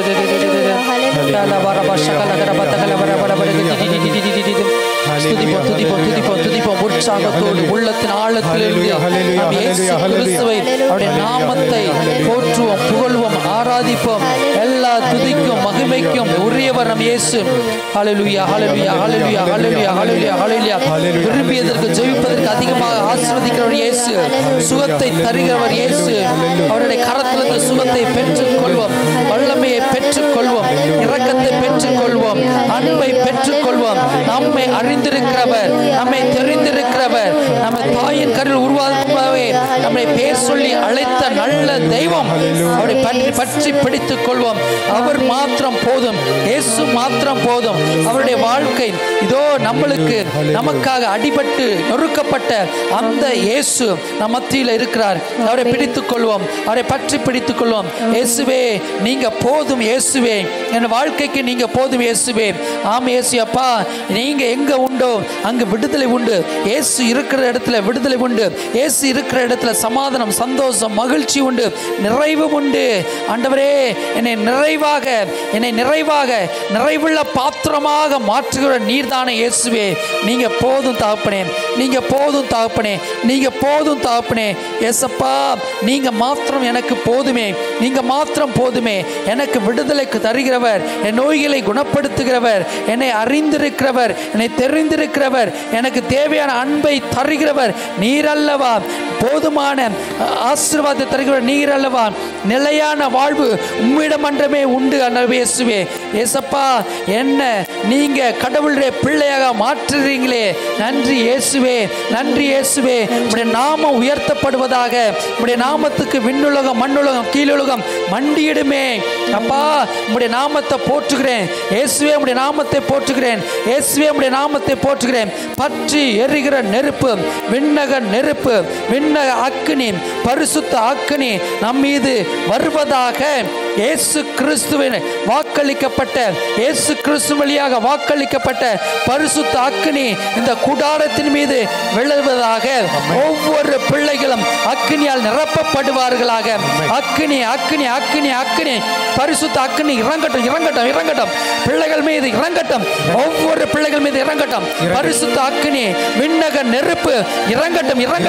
தல பர பஷகல கர பதகல பர பர பர தி தி தி தி தி தி துதிப்போம் துதிப்போம் துதிப்போம் துதிப்போம் உற்சாகத்தோடு உள்ளத்தின் ஆழத்திலிருந்து நாம் இயேசு கிறிஸ்துவை அவருடைய நாமத்தை போற்றுவோம், புகழ்வோம், ஆராதிப்போம். எல்லா துதிக்கும் மகிமைக்கும் உரியவர் நம் இயேசு. ஹalleluya hallelujah hallelujah hallelujah hallelujah hallelujah விரும்பியதற்கு ஜெயிப்பதற்கு அதிகமாக ஆசீர்வதிக்கிறவர் இயேசு, சுகத்தை தருகிறவர் இயேசு. அவருடைய கரத்திலிருந்து சுகத்தை பெற்றுக் கொள்வோம், வல்லமையை பெற்றுக் கொள்வோம், இரக்கத்தை பெற்றுக் கொள்வோம், அன்பை பெற்றுக் கொள்வோம். நம்மை அறிந்திருக்கிறவர், நம்மை தெரிந்திருக்கிறவர், நம்ம தாயின் கருவில் உருவாக்கவே நம்மை பேர் சொல்லி அழைத்த நல்ல தெய்வம். அவரை பற்றி பற்றி பிடித்துக் கொள்வோம். அவர் மாத்திரம் போதும், இயேசு மாத்திரம் போதும். அவருடைய வாழ்க்கை இதோ நம்மளுக்கு நமக்காக அடிபட்டு நொறுக்கப்பட்ட அந்த இயேசு நம் மத்தியில் இருக்கிறார். அவரை பிடித்துக் கொள்வோம், அவரை பற்றி பிடித்துக் கொள்வோம். இயேசுவே நீங்க போதும், இயேசுவே என் வாழ்க்கைக்கு நீங்க போதும் இயேசுவே. ஆம் இயேசு அப்பா, நீங்க எங்க உண்டோ அங்கு விடுதலை உண்டு. இயேசு இருக்கிற இடத்துல விடுதலை உண்டு. இயேசு இருக்கிற இடத்துல சமாதானம், சந்தோஷம், மகிழ்ச்சி உண்டு, நிறைவு உண்டு. ஆண்டவரே என்னை நிறைவாக என்னை நிறைவாக நிறைவுள்ள பாத்திரமாக மாற்றுகிற நீர்தானே இயேசுவே. நீங்க போதும் தகப்பனே, நீங்க போதும் தகப்பனே, நீங்க போதும் தகப்பனே. ஏசப்பா நீங்க மாத்திரம் எனக்கு போதுமே, நீங்க மாத்திரம் போதுமே. எனக்கு விடுதலைக்கு தருகிறவர், என் நோய்களை குணப்படுத்துகிறவர், என்னை அறிந்திருக்கிறவர், என்னை தெரிந்திருக்கிறவர், எனக்கு தேவையான அன்பை தருகிறவர் நீர் அல்லவா. போதுமான ஆசீர்வாதத்தை தருகிறவர் நீர் அல்லவா. நிலையான வாழ்வு உம்மிடம் அன்றமே உண்டு அன்றவே இயேசுவே. ஏசப்பா என்ன நீங்க கடவுளுடைய பிள்ளையாக மாற்றுறீங்களே, நன்றி இயேசுவே, நன்றி இயேசுவே. உம்முடைய நாமம் உயர்த்தப்படுவதாக. உம்முடைய நாமத்துக்கு விண்ணுலகம் மண்ணுலகம் கீழுலகம் மண்டியிடுமே. அப்பா உம்முடைய நாமத்தை போற்றுகிறேன் இயேசுவே, உம்முடைய நாமத்தை போற்றுகிறேன் இயேசுவே, உம்முடைய நாமத்தை போற்றுகிறேன். பற்றி எரிகிற நெருப்பு, விண்ணக நெருப்பு, விண்ணக அக்கினி, பரிசுத்த அக்கினி நம் மீது வருவதாக. இயேசு கிறிஸ்துவின் வாக்களிக்கப்பட்ட, இயேசு கிறிஸ்து வழியாக வாக்களிக்கப்பட்ட பரிசுத்த அக்கினி இந்த கூடாரத்தின் மீது விழுவதாக. ஒவ்வொரு பிள்ளைகளும் அக்கினியால் நிரப்பப்படுவார்களாக. அக்கினி அக்கினி அக்கினி அக்கினி பரிசுத்த அக்கினி இறங்கட்டும் இறங்கட்டும் இறங்கட்டும் பிள்ளைகள் மீது இறங்கட்டும். ஒவ்வொரு பிள்ளைகள் மீது இறங்கட்டும் பரிசுத்த அக்கினி, விண்ணக நெருப்பு இறங்கட்டும் இறங்கட்டும் இறங்கட்டும்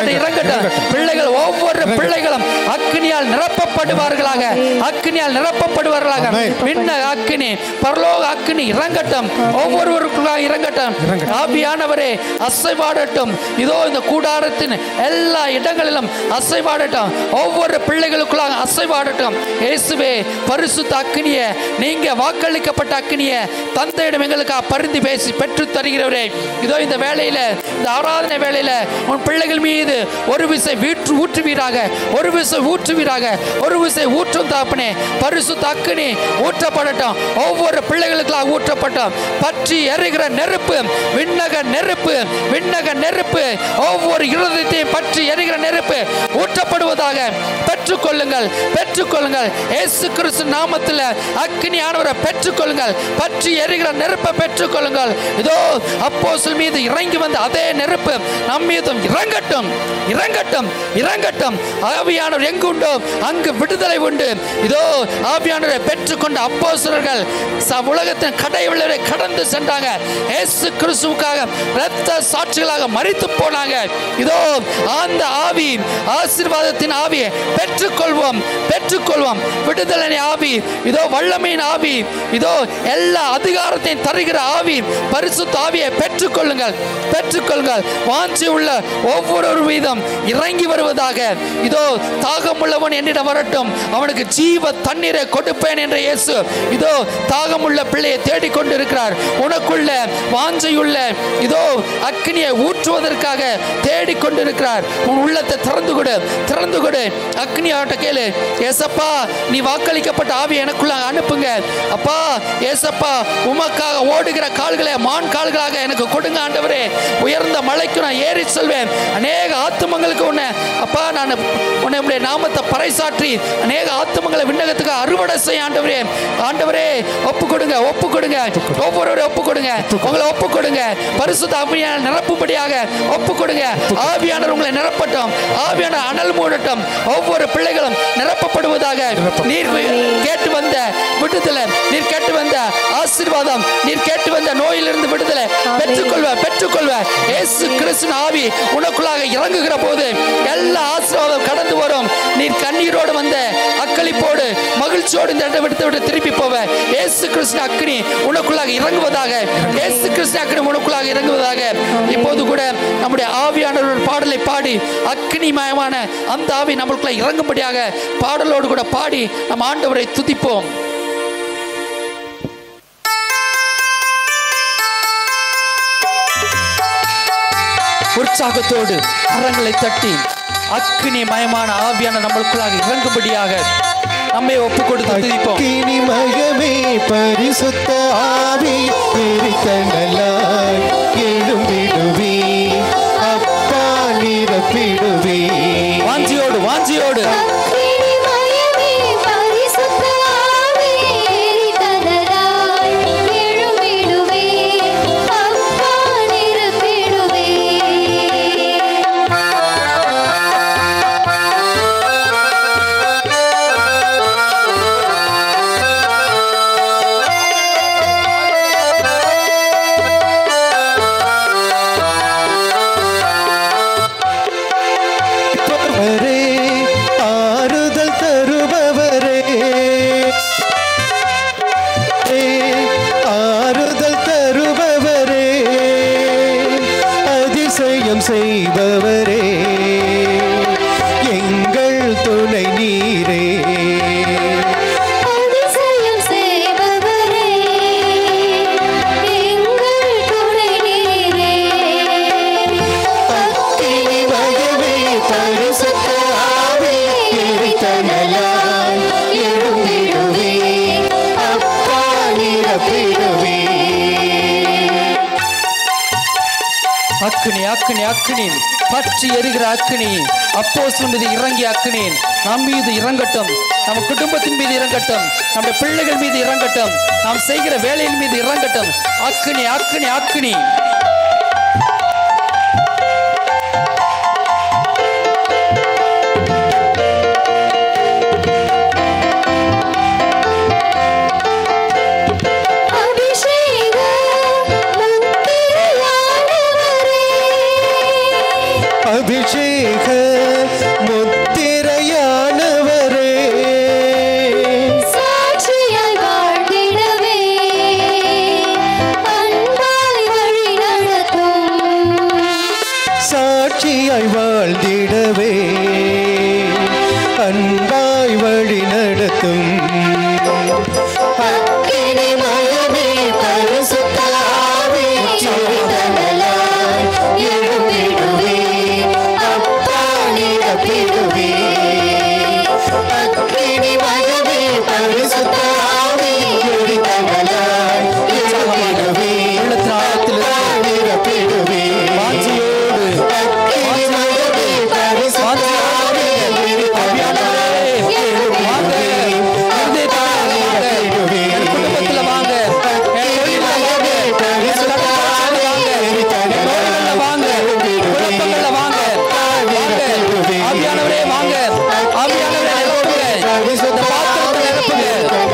இறங்கட்டும். பிள்ளைகள் ஒவ்வொரு பிள்ளைகளும் அக்கினியால் நிரப்பப்படுவார்களாக, அக்கினியால் நிரப்பப்படுவார்களாக. விண்ண அக்கினி, பரலோக அக்கினி இறங்கட்டும், ஒவ்வொருவருக்குள்ளாக இறங்கட்டும். ஆவியானவரே அசைவாடட்டும். இதோ இந்த கூடாரத்தின் எல்லா இடங்களிலும் அசைவாடட்டும், ஒவ்வொரு பிள்ளைகளுக்குள்ளாக அசைவாடட்டும். இயேசுவே, பரிசுத்த அக்கினியை, நீங்க வாக்களிக்கப்பட்ட அக்கினியை தந்தையிடம் எங்களுக்கு பரிந்து பேசி பெற்று தருகிறவரே, இதோ இந்த வேளையில, இந்த ஆராதனை வேளையில உன் பிள்ளைகள் மீது ஒரு விசை வீற்று ஊற்றுவீராக, ஒரு விசை ஊற்றுவீராக, ஒரு விசை ஊற்றும் தாப்பனே. பரிசுத்த அக்கினி ஊற்றப்படட்டும், ஒவ்வொரு பிள்ளைகளுக்காக ஊற்றப்பட்டோம். பற்றி எரிகிற நெருப்பு, விண்ணக நெருப்பு, விண்ணக நெருப்பு, ஒவ்வொரு இருதயத்தையும் பற்றி எரிகிற நெருப்பு ஊற்றப்படுவதாக. பெற்றுக்கொள்ளுங்கள், பெற்றுக்கொள்ளுங்கள். இயேசு கிறிஸ்து நாமத்தில் அக்கினியானவரை பெற்றுக்கொள்ளுங்கள், பற்றி எரிகிற நெருப்பை பெற்றுக்கொள்ளுங்கள். இதோ அப்போஸ்தலர் மீது இறங்கி வந்த அதே நெருப்பு நம் மீதும் இறங்கட்டும், இறங்கட்டும், இறங்கட்டும். ஆவியானவர் எங்கு உண்டோ அங்கு விடுதலை உண்டு. இதோ ஆவியானவரை பெற்றுக்கொண்ட அப்போஸ்தலர்கள் உலகத்தின் கடைவெளியை கடந்து சென்றாங்க. இயேசு கிறிஸ்துவுக்காக இரத்த சாட்சிகளாக மரித்து போனாங்க. இதோ அந்த ஆவி, ஆசீர்வாதத்தின் ஆவியை பெற்றுக்கொள்வோம், பெற்றுக்கொள்வோம். விடுதலை ஆவி, இதோ வல்லமையின் ஆவி, இதோ எல்லா அதிகாரத்தையும் தருகிற ஆவி, பரிசுத்த ஆவியை பெற்றுக்கொள்ளுங்கள், பெற்றுக்கொள்ளுங்கள். வாஞ்சி உள்ள ஒவ்வொரு வீதம் இறங்கி வருவதாக. இதோ தாகம் உள்ளவன் என்னிடம் வரட்டும், அவனுக்கு ஜீவ தண்ணீரை கொடுப்பேன் என்ற இயேசு இதோ தாகமுள்ள பிள்ளையை தேடிக்கொண்டு இருக்கிறார். உனக்குள்ள வாஞ்சையுள்ள இதோ அக்கினியை ஊற்றுவதற்காக தேடிக்கொண்டிருக்கிறார். உன் உள்ளத்தை திறந்து கொடு, திறந்து கொடு. அக்கினியாட்ட கேளு, ஏசப்பா நீ வாக்களிக்கப்பட்ட ஆவி எனக்குள்ள அனுப்புங்க. அப்பா ஏசப்பா, உமக்காக ஓடுகிற கால்களை மான் கால்களாக எனக்கு கொடுங்க ஆண்டவரே. உயர்ந்த மலைக்கு நான் ஏறி செல்வேன். அநேக ஆத்துமங்களுக்கு உன்னை அப்பா நான் உன்னுடைய நாமத்தை பறைசாற்றி அநேக ஆத்துமங்களை விண்ணகத்துக்கு அறுவடை செய்ய ஆண்டவரே. ஆண்டவரே ஒப்பு கொடுங்க, ஒப்பு கொடுங்க, ஒவ்வொருவரும் ஒப்பு கொடுங்க, உங்களை ஒப்பு கொடுங்க. பரிசுத்த ஆவியானவர் நிரப்பும்படியாக ஒப்பு கொடுங்க. ஆவியானவர் உங்களை நிரப்பட்டும், ஆவியானவர் அனல் மூடட்டும். ஒவ்வொரு பிள்ளைகளும் நிரப்பப்படுவதாக. நீர் கேட்டு வந்த விடுதலை, நீர் கேட்டு வந்த ஆசீர்வாதம், நீர் கேட்டு வந்த நோயிலிருந்து விடுதலை பெற்றுக்கொள்வ, பெற்றுக்கொள்வ. இயேசு கிறிஸ்து ஆவி உனக்குள்ளாக இறங்குகிற போது எல்லா ஆசீர்வாதம் கடந்து வரும். நீர் கண்ணீரோடு வந்த அக்களிப்போடு மகிழ்ச்சியோடு இந்த இடத்தை விட்டு விட்டு திருப்பி போவ. இயேசு கிறிஸ்து அக்கினி உனக்குள்ளாக இறங்குவதாக, இயேசு கிறிஸ்து அக்கினி உனக்குள்ளாக இறங்குவதாக. இப்போது கூட நம்முடைய ஆவியானவர் பாடலை பாடி அக்கினிமயமான அந்த ஆவி நம்மளுக்குள்ள இறங்கும்படியாக பாடலோடு கூட பாடி நம் ஆண்டவரை துதிப்போம். உற்சாகத்தோடு கரங்களை தட்டி அக்கினி மயமான ஆவியான நம்மளுக்குள்ளாக இறங்கும்படியாக நம்மை ஒப்பு கொடுத்து துதிப்போம். அக்கினி மயமே பரிசுத்த ஆவி எரித்தனலாய் எழும்பிடுவே, அப்பா நிரப்பிடுவே. வாஞ்சியோடு, வாஞ்சியோடு செய்பவரே, எங்கள் துணை நீரே. அதிசயம் செய்பவரே, எங்கள் துணை நீரே. அக்கினி மயமே பரிசுத்த ஆவி எரித்தனலாய் எழும்பிடுவே, அப்பா நிரப்பிடுவே. அக்கினி, அக்கினி, அக்கினி, பற்றி எரிகிற அக்கினி, அப்போஸ்தலர் மீது இறங்கிய அக்கினி நம் மீது இறங்கட்டும், நம்ம குடும்பத்தின் மீது இறங்கட்டும், நம்முடைய பிள்ளைகள் மீது இறங்கட்டும், நாம் செய்கிற வேலையின் மீது இறங்கட்டும். அக்கினி, அக்கினி, அக்கினி. அபிஷேக சாட்சியாய் வாழ்ந்திடவே அன்பாய் வழி நடத்தும் அக்கினி மயமே பரிசுத்த ஆவியானவராய் எழும்பிடுவே அப்பா நிரப்பிடுவே அக்கினி மயமே பரிசுத்த ஆவியானவராய் எழும்பிடுவே அப்பா நிரப்பிடுவே வாஞ்சியோடு அக்கினி மயமே பரிசுத்த குடும்பத்துல வாங்க, என் தொழில வாங்க, என் கட்டுப்பாடுல வாங்க, என் நோய்கள்ல வாங்க, குழப்பங்கள்ல வாங்க, வாங்க. ஆவியானவரே வாங்க, ஆவியானவரே நிரப்புங்க, இந்த பாத்திரத்தை நிரப்புங்க.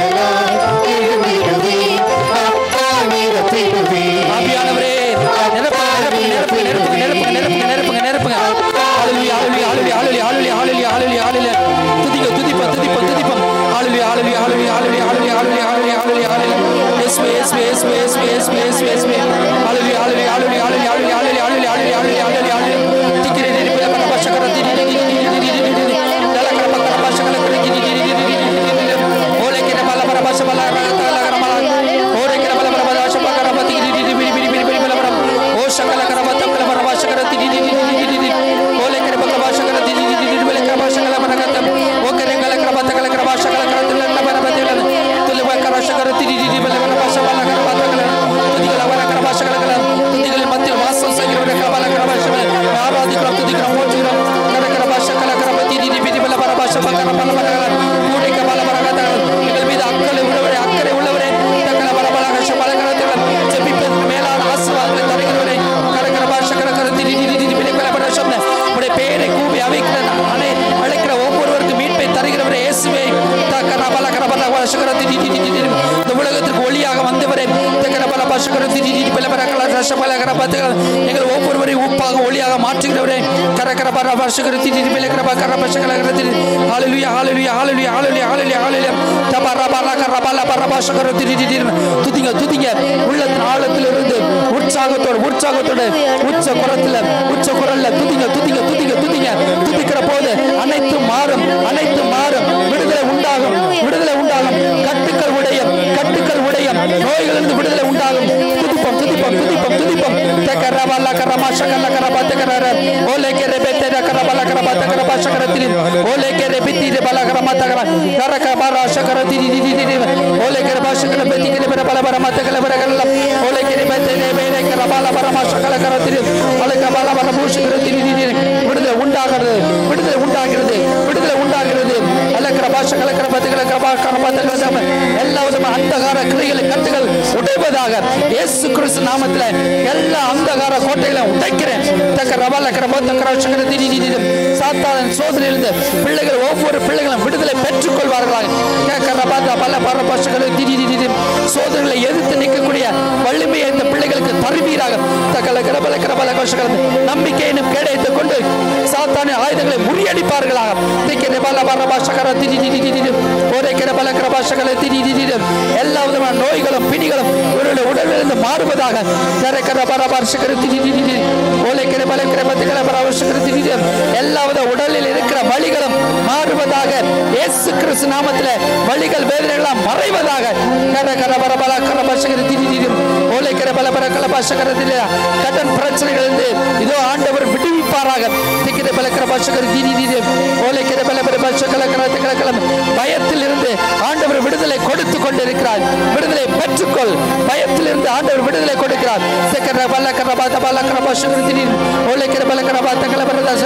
ஆவியானவரே நிரப்புங்க, நிரப்புங்க, நிரப்புங்க, நிரப்புங்க, நிரப்புங்க, நிரப்புங்க, நிரப்புங்க. ஹல்லேலூயா, ஹல்லேலூயா, ஹல்லேலூயா, ஹல்லேலூயா, ஹல்லேலூயா, ஹல்லேலூயா, ஹல்லேலூயா. துதிங்க, துதிப்போம், துதிப்போம், துதிப்போம். ஹல்லேலூயா, ஹல்லேலூயா, ஹல்லேலூயா, ஹல்லேலூயா, ஹல்லேலூயா, ஹல்லேலூயா, ஹல்லேலூயா, ஹல்லேலூயா, ஹல்லேலூயா. இயேசுவே, இயேசுவே, இயேசுவே, இயேசுவே, இயேசுவே, இயேசுவே, இயேசுவே. ஹல்லேலூயா, ஹல்லேலூயா, ஹல்லேலூயா, ஹல்லேலூயா, ஹல்லேலூயா, ஹல்லேலூயா, ஹல்லேலூயா, ஹல்லேலூயா, ஹல்லேலூயா, ஹல்லேலூயா. திக்கிரி திரி பில பர பஷகர திரி திரி திரி திரி திரி திரி திரி. தலகர பக்கர பஷகர திரி திரி திரி திரி திரி திரி திரி. ஓலேக்கிர பல பர பஷ பல தலகர மல. ஓலேக்கிர பல பர பஷ பக்கர பதி திரி திரி திரி திரி திரி திரி பல பர. ஓ சகல கர பத பல பர பஷகர திரி திரி திரி திரி திரி. ஓலேக்கிர பக்கர பஷகர திரி திரி திரி பல கர பஷகர மனகதம். ஓக்கரே கல கர பத கல கர பஷகர கர தில பர பதி தில. துல பக்கர பஷகர திரி திரி பல கர பஷ பல கர பத கல. துதிகல வர கர பஷகர கல. துதிகல மத்திய வாசம் செய்கிற கர பல கர பஷ. ஆராதிக்கிறோம், துதிக்கிறோம், ஓட்டுகிறோம். கர கர பஷ கல கர பதி திரி திரி பல பர பஷ பக்கர பல பல கல. கூடிக்க பல பர கத. எங்கள் மீது அக்கறை உள்ளவரே, அக்கறை உள்ளவரே. தக்கல பல பல கஷ பல கர தில. ஜெபிப்பதற்கு மேலான ஆசீர்வாதங்களை தருகிறவரே. கர கர பஷ கர கர திரி திரி திரி பல பல பர சப்த. உம்முடைய பெயரை கூவி அழைக்கிற அனை அழைக்கிற ஒவ்வொருவருக்கும் மீட்பை தருகிறவரே இயேசுவே. தக்கர பல கர பல பஷ கர திரி திரி திரி. இந்த உலகத்திற்கு ஒளியாக வந்தவரே. தக்கர பல பஷ கர திரி திரி பல பர கல ரஷ பல கர பத. எங்கள் ஒவ்வொருவரையும் உப்பாக ஒளியாக மாற்றுகிறவரே. கர கர பர பஷ கர திரி திரி பல கர கர பஷ கர கர திரி. ஹல்லேலூயா, ஹல்லேலூயா, ஹல்லேலூயா, ஹல்லேலூயா, ஹல்லேலூயா, ஹல்லேலூயா. தபர பர கர பல பர பஷ கர திரி திரி திரி. துதிங்க, துதிங்க. உள்ளத்தின் ஆழத்திலிருந்து உற்சாகத்தோடு உற்சாகத்தோடு உச்ச குரத்துல உச்ச குரல்ல துதிங்க, துதிங்க, துதிங்க, துதிங்க. துதிக்கிற போது அனைத்தும் மாறும், அனைத்தும் மாறும். விடுதலை உண்டாகும், விடுதலை உண்டாகும். கட்டுக்கள் உடையும், கட்டுக்கள் உடையும். நோய்களிலிருந்து விடுதலை உண்டாகும். துதிப்போம், துதிப்போம், துதிப்போம், துதிப்போம். தக்கர பல கர பஷ கர கர பத கர. ஓலேக்கே பெத்தே கர பல கர பத கர பஷ கர திரி. ஓலேக்கே பித்தி பல கர மத கர. கர கர பர கர திரி திரி திரி. ஓலேக்கே பஷ கர பெத்தி கர பல பர மத கர பர கர. ஓலேக்கே பெத்தே பெரே கர பல பர பஷ கர கர திரி. ஓலேக்கே பல பர பூஷ கர திரி திரி. விடுதலை உண்டாகிறது, விடுதலை உண்டாகிறது, விடுதலை உண்டாகிறது. அலக்கர பாஷ கலக்கர பத கர கர கர பத கர. எல்லா விதமான அந்தகார கிளைகளை கட்டுகள் உடைப்பதாக இயேசு கிறிஸ்து நாமத்திலே எல்லா அந்தகார கோட்டைகளை உடைக்கிறேன். தக்கர பல கர பத கர சக்கர திரி திரி. சாத்தானின் சோதனையிலிருந்து பிள்ளைகள் ஒவ்வொரு பிள்ளைகளும் விடுதலை பெற்றுக் கொள்வார்களாக. கர பத பல பர பாஷ கர திரி திரி. சோதனைகளை எதிர்த்து நிற்கக்கூடிய வலிமையை இந்த பிள்ளைகளுக்கு தருவீராக. தக்கல கர பல கர பல பாஷ கர. நம்பிக்கையினும் கேடயத்தைக் கொண்டு சாத்தானின் ஆயுதங்களை முறியடிப்பார்களாக. திக்கர பல பர பாஷ கர திரி திரி திரி. ஓரேக்கர பல கர பாஷ கர திரி திரி. எல்லா விதமான நோய்களும் பிணிகளும் இவருடைய உடலிலிருந்து மாறுவதாக. கர பர பாஷ கர திரி திரி திரி. ஓலேக்கர பல கர பத கர பர பாஷ கர திரி திரி. எல்லா வித உடலில் இருக்கிற வலிகளும் மாறுவதாக. இயேசு கிறிஸ்து நாமத்திலே வலிகள் வேதனைகள் மறைவதாக. கர கர பர பல கர பாஷ கர திரி திரி. ஓலேக்கர பல பர கர பாஷ கர திரி. கடன் பிரச்சனைகளிலிருந்து இதோ ஆண்டவர் விடுவிப்பாராக. திக்கிற பல கர பாஷ கர திரி திரி. ஓலேக்கர பல பர பாஷ கர கர கர. பயத்தில் இருந்து ஆண்டவர் விடுதலை கொடுத்து கொண்டிருக்கிறார். விடுதலை பெற்றுக்கொள். பயத்தில் இருந்து ஆண்டவர் விடுதலை கொடுக்கிறார். சக்கர பல கர பத பல கர பாஷ கர திரி. ஓலேக்கர பல கர பத கர பர தாச.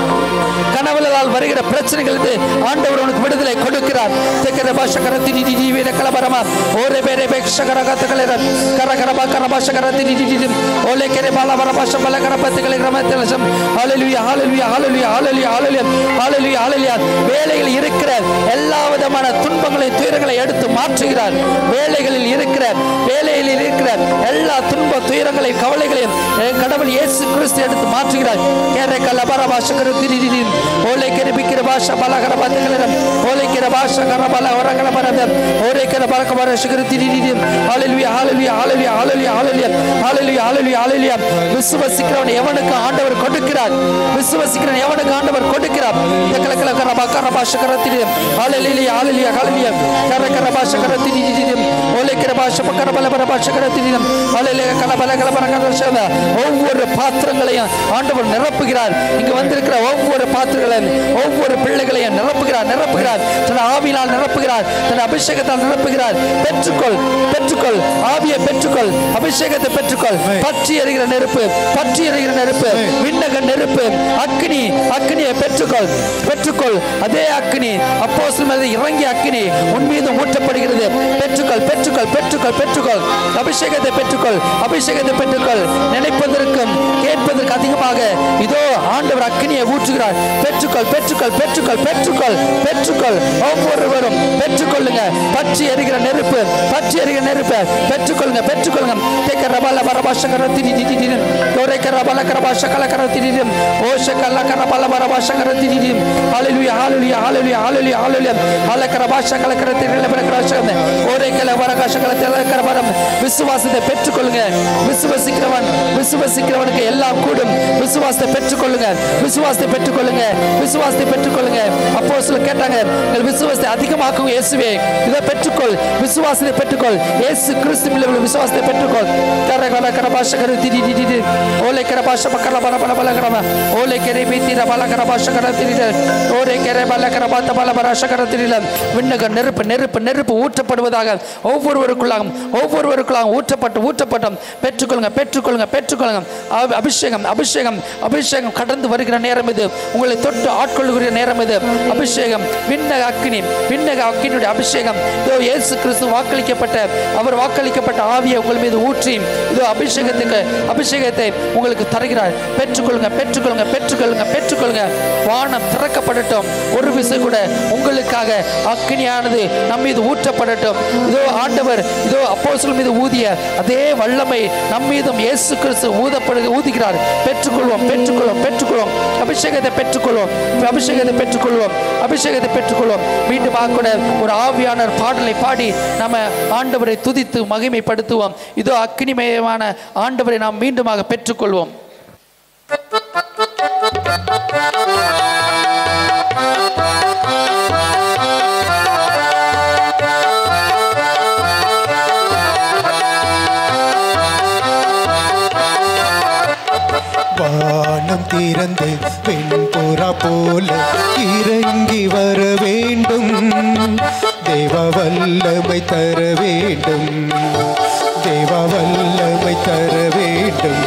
கனவுகளால் வருகிற பிரச்சனைகளுக்கு ஆண்டவர் உனக்கு விடுதலை கொடுக்கிறார். சக்கர பாஷ கர திரி திரி வீர கலபரமா. ஓரே பேரே பேக்ஷ கர கத கலர. கர கர ப கர பாஷ கர திரி திரி. ஓலேக்கர பல பர பாஷ பல கர பத கல கிரமத்தலசம். ஹல்லேலூயா, ஹல்லேலூயா, ஹல்லேலூயா, ஹல்லேலூயா, ஹல்லேலூயா, ஹல்லேலூயா, ஹல்லேலூயா. வேலையில் இருக்கிற எல்லா விதமான துன்பங்களை துயரங்களை எடுத்து மாற்றுகிறார். வேலைகளில் இருக்கிற வேலையில் இருக்கிற எல்லா துன்ப துயரங்களை கவலைகளையும் கடவுள் இயேசு கிறிஸ்து எடுத்து மாற்றுகிறார். கேரே கல பர பாஷ கர திரி திரி. ஓலேக்கர ரபிக்கிற பாஷா பலகர பந்தகரம் ஓலைக்கிற பாஷா கரபல வரகர பரதம் ஓரைக்கிற பரக பர சிகரத்திரிதிம் ஹalleluya ஹalleluya ஹalleluya ஹalleluya ஹalleluya ஹalleluya ஹalleluya ஹalleluya விசுவாசிக்கிறவன் எவனுக்கு ஆண்டவர் கொடுக்கிறார் விசுவாசிக்கிறவன் எவனுக்கு ஆண்டவர் கொடுக்கிறார் கலகல கரப கரப சிகரத்திரிதிம் ஹalleluya ஹalleluya ஹalleluya கரகர பாஷா கரத்திரிதிம் ஓலைக்கிற பாஷா பக்கரபல பரப சிகரத்திரிதிம் ஹalleluya கலபல கலபர கரஷத ஒவ்வொரு பாத்திரங்களையும் ஆண்டவர் நிரப்புகிறார் இங்க வந்திருக்கிற ஒவ்வொரு பாத்திரங்களையும் ஒவ்வொரு பிள்ளைகளையும் நிரப்புகிறார் நிரப்புகிறார் தன் ஆவியினால் நிரப்புகிறார் தன் அபிஷேகத்தால் நிரப்புகிறார் பெற்றுக்கொள் பெற்றுக்கொள் ஆவியை பெற்றுக்கொள் அபிஷேகத்தை பெற்றுக்கொள் பற்றி எரிகிற நெருப்பு பற்றி எரிகிற நெருப்பு விண்ணக நெருப்பு அக்னி அக்னியை பெற்றுக்கொள் பெற்றுக்கொள் அதே அக்னி அப்போஸ்தலர் மீது இறங்கிய அக்னி உன் மீது ஊற்றப்படுகிறது பெற்றுக்கொள் பெற்றுக்கொள் பெற்றுக்கொள் பெற்றுக்கொள் அபிஷேகத்தை பெற்றுக்கொள் அபிஷேகத்தை பெற்றுக்கொள் நினைப்பதற்கும் கேட்பதற்கு அதிகமாக இதோ ஆண்டவர் அக்னியை ஊற்றுகிறார் பெற்றுக்கொள் பெற்றுக்கொள் பெற்றுக்கொள் பெற்றுக்கொள் பெற்றுக்கொள் ஒவ்வொருவரும் பெற்றுக்கொள்ளுங்க பற்றி எரிகிற நெருப்பு பற்றி எரிகிற நெருப்பு பெற்றுக்கொள்ளுங்க பெற்றுக்கொள்ளுங்க தேக்க ரபல பரபாஷ கரத்திரி திதிதி கோரேக்க ரபல கரபாஷ கல கரத்திரி ஓஷ கல கரபல பரபாஷ கரத்திரி ஹalleluya ஹalleluya ஹalleluya ஹalleluya ஹalleluya ஹல கரபாஷ கல கரத்திரி லபர கரஷ ஓரேக்கல வரகாஷ கல தல கரபரம் விசுவாசத்தை பெற்றுக்கொள்ளுங்க விசுவாசிக்கிறவன் விசுவாசிக்கிறவனுக்கு எல்லாம் கூடும் விசுவாசத்தை பெற்றுக்கொள்ளுங்க விசுவாசத்தை பெற்றுக்கொள்ளுங்க விசுவாசத்தை பெற்றுக்கொள்ளுங்க அப்போஸ்தலர் கேட்டாங்க உங்கள் விசுவாசத்தை அதிகமாக்குங்க இயேசுவே இதை பெற்றுக்கொள் விசுவாசத்தை பெற்றுக்கொள் இயேசு கிறிஸ்துவில் உள்ள விசுவாசத்தை பெற்றுக்கொள் கரகல கரபாஷ கர திதி திதி ஓலே கரபாஷ பக்கல பல பல பல கரம ஓலே கரை பீத்திர பல கரபாஷ கர திதி ஓரே கரை பல கரபாத்த பல பராஷ கர திதி விண்ணக நெருப்பு நெருப்பு நெருப்பு ஊற்றப்படுவதாக ஒவ்வொருவருக்குள்ளாகும் ஒவ்வொருவருக்குள்ளாகும் ஊற்றப்பட்டு ஊற்றப்பட்டும் பெற்றுக்கொள்ளுங்க பெற்றுக்கொள்ளுங்க பெற்றுக்கொள்ளுங்க அபிஷேகம் அபிஷேகம் அபிஷேகம் கடந்து வருகிற நேரம் இது உங்களை தொட்டு ஆட்கொள்ளுகிற நேரம் இது அபிஷேகம் விண்ணக அக்கினி விண்ணக அக்கினியுடைய அபிஷேகம் இதோ இயேசு கிறிஸ்து வாக்களிக்கப்பட்ட அவர் வாக்களிக்கப்பட்ட ஆவியை உங்கள் மீது ஊற்றி இதோ அபிஷேகத்துக்கு அபிஷேகத்தை உங்களுக்கு தருகிறார் பெற்றுக்கொள்ளுங்க பெற்றுக்கொள்ளுங்க பெற்றுக்கொள்ளுங்க பெற்றுக்கொள்ளுங்க வானம் திறக்கப்படட்டும் ஒரு விசை கூட உங்களுக்காக அக்கினியானது நம் மீது ஊற்றப்படட்டும் இதோ ஆண்டவர் இதோ அப்போஸ்தலர் மீது ஊதிய அதே வல்லமை நம் மீதும் இயேசு கிறிஸ்து ஊதப்படு ஊதுகிறார் பெற்றுக்கொள்வோம் பெற்றுக்கொள்வோம் பெற்றுக்கொள்வோம் அபிஷேகத்தை பெற்றுக்கொள்வோம் அபிஷேகத்தை பெற்றுக்கொள்வோம் அபிஷேகத்தை பெற்றுக்கொள்வோம் மீண்டும் கூட ஒரு ஆவியானவர் பாடலை பாடி நம்ம ஆண்டவரை துதித்து மகிமைப்படுத்துவோம் இதோ அக்கினிமயமான ஆண்டவரை நாம் மீண்டுமாக பெற்றுக்கொள்வோம் வானம் திறந்து வெண்புறா போல இறங்கி வர வேண்டும் தேவ வல்லமை தர வேண்டும் தேவ வல்லமை தர வேண்டும்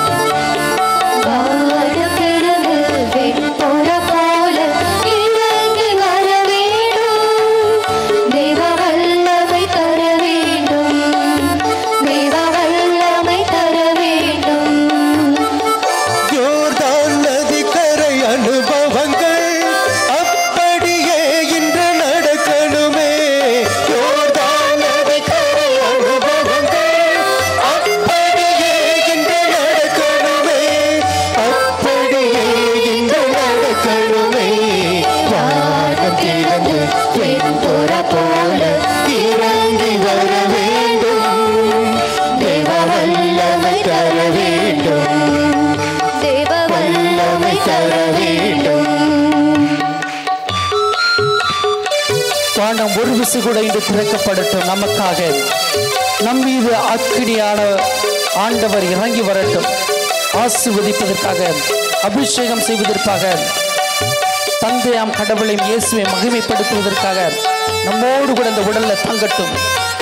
வானம் ஒரு விசை கூட இன்று திறக்கப்படட்டும் நமக்காக நம் மீது அக்கினியான ஆண்டவர் இறங்கி வரட்டும் ஆசீர்வதிப்பதற்காக அபிஷேகம் செய்வதற்காக தந்தையாம் கடவுளையும் இயேசுவை மகிமைப்படுத்துவதற்காக நம்மோடு கூட இந்த உடல்ல தங்கட்டும்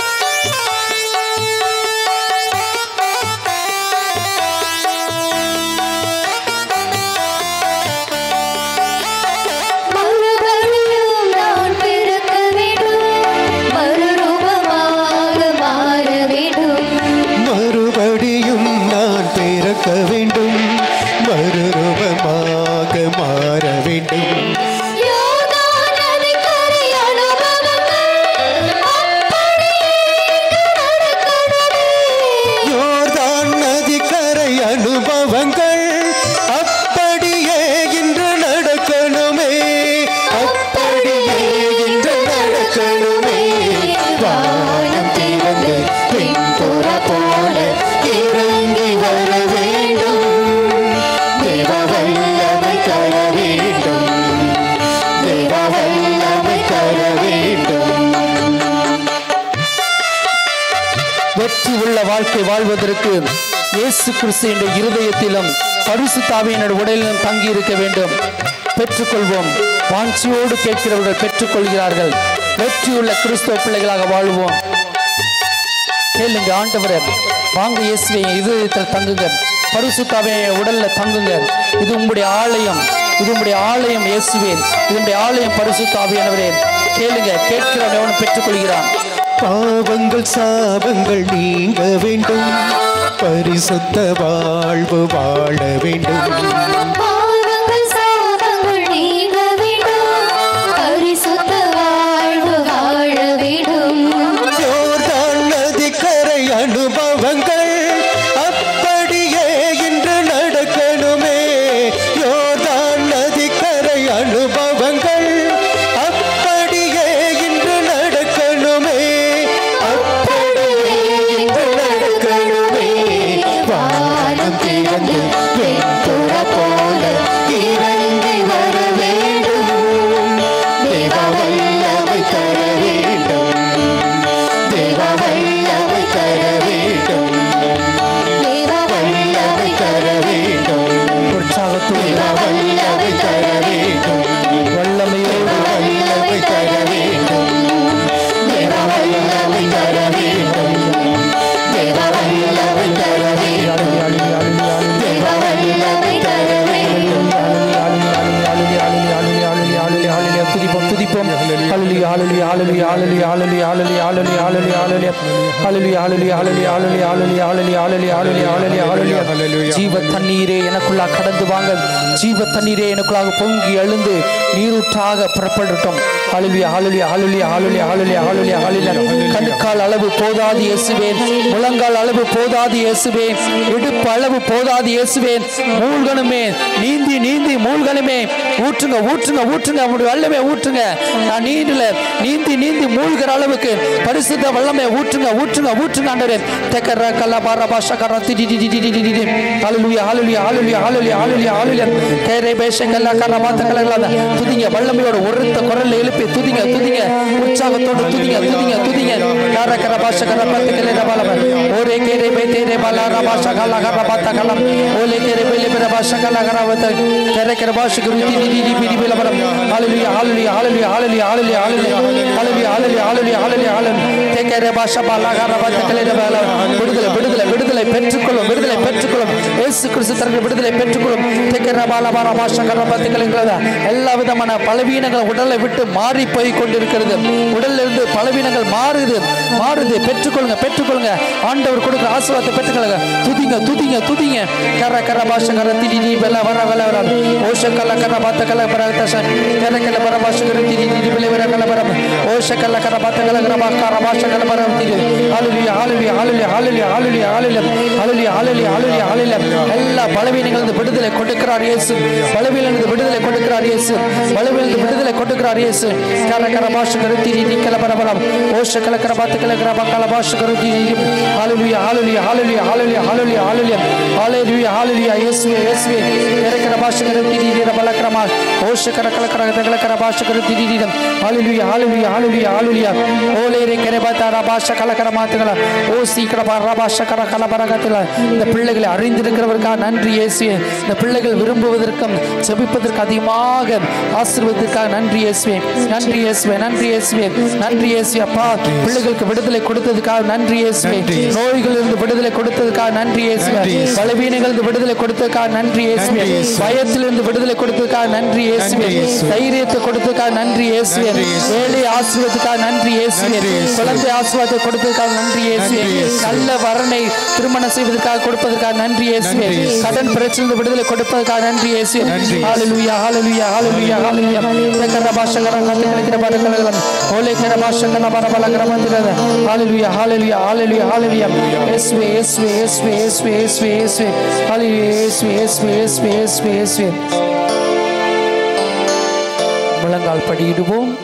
வேண்டும் மறுரூபமாக மாற வேண்டும் யோர்தான் நதிக்கரை அனுபவங்கள் அப்படியே தர வேண்டும் தேவ வல்லமை தர வேண்டும். வெற்றி உள்ள வாழ்க்கை வாழ்வதற்கு இயேசு கிறிஸ்து என்ற இருதயத்திலும் பரிசுத்த ஆவியினுடைய உடலிலும் தங்கி இருக்க வேண்டும். பெற்றுக்கொள்வோம். வாஞ்சியோடு கேட்கிறவர்கள் பெற்றுக்கொள்கிறார்கள். வெற்றியுள்ள கிறிஸ்துவ பிள்ளைகளாக வாழ்வோம். கேளுங்க, ஆண்டவரே வாங்க இயேசுவை இதயத்தில் தங்குங்க, பரிசுத்த ஆவியின் உடல்ல தங்குங்க. இது உங்களுடைய ஆலயம், இது உங்களுடைய ஆலயம் இயேசுவே, இதனுடைய ஆலயம் பரிசுத்த ஆவியானவரே. கேளுங்க, கேட்கிறவன் பெற்றுக்கொள்கிறான். பாவங்கள் சாபங்கள் நீங்க வேண்டும், பரிசுத்த வாழ்வு வாழ வேண்டும். பாவங்கள் சாபங்கள் நீங்க வேண்டும், பரிசுத்த வாழ்வு வாழ வேண்டும். யோர்தான் நதிக்கரை அனுபவங்கள் அப்படியே இன்று நடக்கணுமே. யோர்தான் நதிக்கரை அனுபவங்கள் அப்படியே இன்று நடக்கணுமே. அப்படியே இன்று நடக்கணுமே. வானம் திறந்து வெண்புற போல இறங்கி வர வேண்டும். தேவ வல்லமை தர வேண்டும். தேவ வல்லமை தர வேண்டும். தேவ வல்லமை தர வேண்டும். உற்சாகத்தோடு தேவ வல்லமை தர வேண்டும். வல்லமையோடு வல்லமை தர வேண்டும். தேவ வல்லமை தர வேண்டும். தேவ வல்லமை தர வேண்டும். தேவ வல்லமை தர வேண்டும். துதிப்போம் துதிப்போம். ஹல்லேலூயா ஹல்லேலூயா ஹல்லேலூயா ஹல்லேலூயா ஹல்லேலூயா ஹல்லேலூயா ஹல்லேலூயா ஹல்லேலூயா ஹல்லேலூயா ஹல்லேலூயா ஹல்லேலூயா ஹல்லேலூயா ஹல்லேலூயா ஹல்லேலூயா ஹல்லேலூயா. ஜீவ தண்ணீரே எனக்குள்ளாக கடந்து வாங்க. ஜீவ தண்ணீரே எனக்குள்ளாக பொங்கி எழுந்து நீரூற்றாக புறப்படட்டும். ஹல்லேலூயா ஹல்லேலூயா ஹல்லேலூயா ஹல்லேலூயா ஹல்லேலூயா ஹல்லேலூயா ஹல்லேலூயா. கணுக்கால் அளவு போதாது இயேசுவே, முழங்கால் அளவு போதாது இயேசுவே, இடுப்பு அளவு போதாது இயேசுவே. மூழ்கணுமே, நீந்தி நீந்தி மூழ்கணுமே. ஊற்றுங்க ஊற்றுங்க ஊற்றுங்க, உங்களுடைய வல்லமை ஊற்றுங்க. நான் நீண்டல நீந்தி நீந்தி மூழ்கிற அளவுக்கு பரிசுத்த வல்லமை ஊற்றுங்க ஊற்றுங்க ஊற்றுங்க ஆண்டவரே. தெக்கர கல்ல பார பாஷா கர திடி திடி திடி திடி திடி. ஹல்லேலூயா ஹல்லேலூயா ஹல்லேலூயா ஹல்லேலூயா ஹல்லேலூயா ஹல்லேலூயா. தேரே பேஷங்கல்ல கர மாத்தக்கலங்கள துதிங்க, வல்லமையோட ஒருத்த குரல்ல எழுப்பி துதிங்க துதிங்க, உற்சாகத்தோடு துதிங்க துதிங்க துதிங்க. கர கர பாஷா கர மாத்தக்கல பாலப ஓரே கேரே பே தேரே பாலா ர பாஷா கல்ல கர மாத்தக்கல ஓலே கேரே பே லே பாஷா கல்ல கர வத தேரே கர பாஷா கரு திடி திடி திடி பில பரம். ஹல்லேலூயா ஹல்லேலூயா ஹல்லேலூயா ஹல்லேலூயா ஹல்லேலூயா ஹல்லேலூயா ஹல்லேலூயா ஹல்லேலூயா ஹல்லேலூயா ஹல்லேலூயா ஹல்லேலூயா. தேக்கரே பாஷா பாலா கர மாத்தக்கல பால. விடுதலை விடுதலை விடுதலை பெற்றுக்கொள்ளும், விடுதலை பெற்றுக்கொள்ளும். இயேசு கிறிஸ்து தருகிற விடுதலை பெற்றுக்கொள்ளும். தேக்கரே பாலா பார பாஷா கர மாத்தக்கலங்கள எல்லா விதமான பலவீனங்கள் உடலை விட்டு மாறி போய் கொண்டிருக்கிறது. உடல்ல இருந்து பலவீனங்கள் மாறுது மாறுது. பெற்றுக்கொள்ளுங்க பெற்றுக்கொள்ளுங்க. ஆண்டவர் கொடுக்கிற ஆசீர்வாதத்தை பெற்றுக்கொள்ளுங்க. துதிங்க துதிங்க துதிங்க. கர கர பாஷா கர திடி தி பெல வர வர வர ஓஷக்கல கர பாத்தக்கல பரதச கரக்கல பர பாஷா கர திடி தி பெல வர கல பர ஓஷக்கல கர பாத்தக்கல கர பாக்கர பாஷா கல பர திடி. ஹல்லேலூயா ஹல்லேலூயா ஹல்லேலூயா ஹல்லேலூயா ஹல்லேலூயா ஹல்லேலூயா ஹல்லேலூயா ஹல்லேலூயா ஹல்லேலூயா ஹல்லேலூயா. எல்லா பலவீனங்களிலிருந்து விடுதலை கொடுக்கிறார் இயேசு. பலவீனங்களிலிருந்து விடுதலை கொடுக்கிறார் இயேசு. பலவீனங்களிலிருந்து விடுதலை கொடுக்கிறார் இயேசு. கர கர பாஷா கர திடி தி கல பர பர ஓஷக்கல கர பாத்தக்கல கர பாக்கல பாஷா கர திடி. ஹல்லேலூயா ஹல்லேலூயா ஹல்லேலூயா ஹல்லேலூயா ஹல்லேலூயா ஹல்லேலூயா ஹல்லேலூயா ஹல்லேலூயா. இயேசுவே இயேசுவே கர பாஷா கர திடி தி பலக்ரமா ஓஷக்கர கல கர கல கர பாஷா கர திடி தி. ஹல்லேலூயா ஹல்லேலூயா ஹல்லேலூயா ஹல்லேலூயா. ஓலே ரே கர பாத்தா பாஷா கல கர மாத்தகல ஓ சீக்கிர பர பாஷா கர கல பரகத்தில. இந்த பிள்ளைகளை அறிந்திருக்கிறவருக்காக நன்றி இயேசுவே. இந்த பிள்ளைகள் விரும்புவதற்கும் ஜெபிப்பதற்கு அதிகமாக ஆசீர்வதிற்காக நன்றி இயேசுவே. நன்றி இயேசுவே நன்றி இயேசுவே நன்றி இயேசுவே. அப்பா பிள்ளைகளுக்கு விடுதலை கொடுத்ததுக்காக நன்றி இயேசுவே. நோய்களிலிருந்து விடுதலை கொடுத்ததுக்காக நன்றி இயேசுவே. பலவீனங்களிலிருந்து விடுதலை கொடுத்ததுக்காக நன்றி இயேசுவே. பயத்திலிருந்து விடுதலை கொடுத்ததுக்காக நன்றி இயேசுவே. தைரியத்தை கொடுத்ததுக்காக நன்றி இயேசுவே. வேலை ஆசீர்வாதத்துக்காக நன்றி இயேசுவே. குழந்தை ஆசீர்வாதத்தை கொடுத்ததுக்காக நன்றி இயேசுவே. நல்ல வரனை திருமணம் செய்வதற்காக கொடுப்பதற்காக நன்றி இயேசுவே. கடன் பிரச்சனை விடுதலை கொடுப்பதற்காக நன்றி இயேசுவே. ஹல்லேலூயா ஹல்லேலூயா ஹல்லேலூயா ஹல்லேலூயா. கர பாஷா கர கத்திர பரக்கலங்கள ஓலே கர பாஷா கர பரபல கிரமந்திரத. ஹல்லேலூயா ஹல்லேலூயா ஹல்லேலூயா ஹல்லேலூயா. இயேசுவே இயேசுவே இயேசுவே இயேசுவே இயேசுவே இயேசுவே. ஹல்லேலூயா இயேசுவே இயேசுவே இயேசுவே இயேசுவே இயேசுவே. முழங்கால் படியிடுவோம்.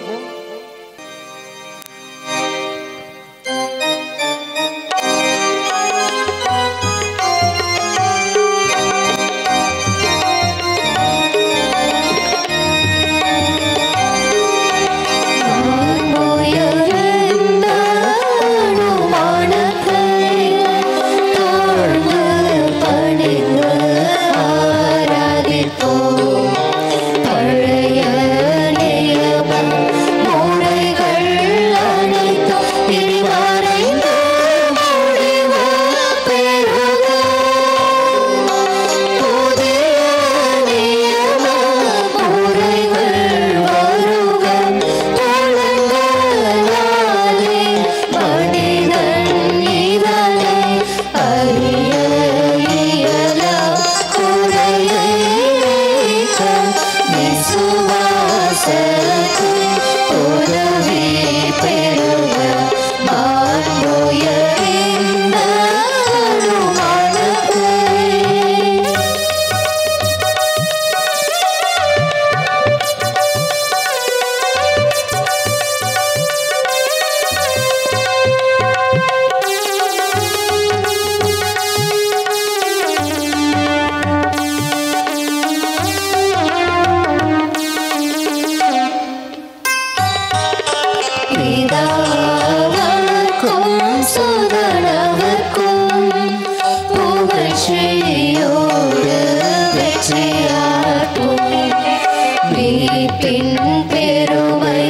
மீட்பின் பெருமை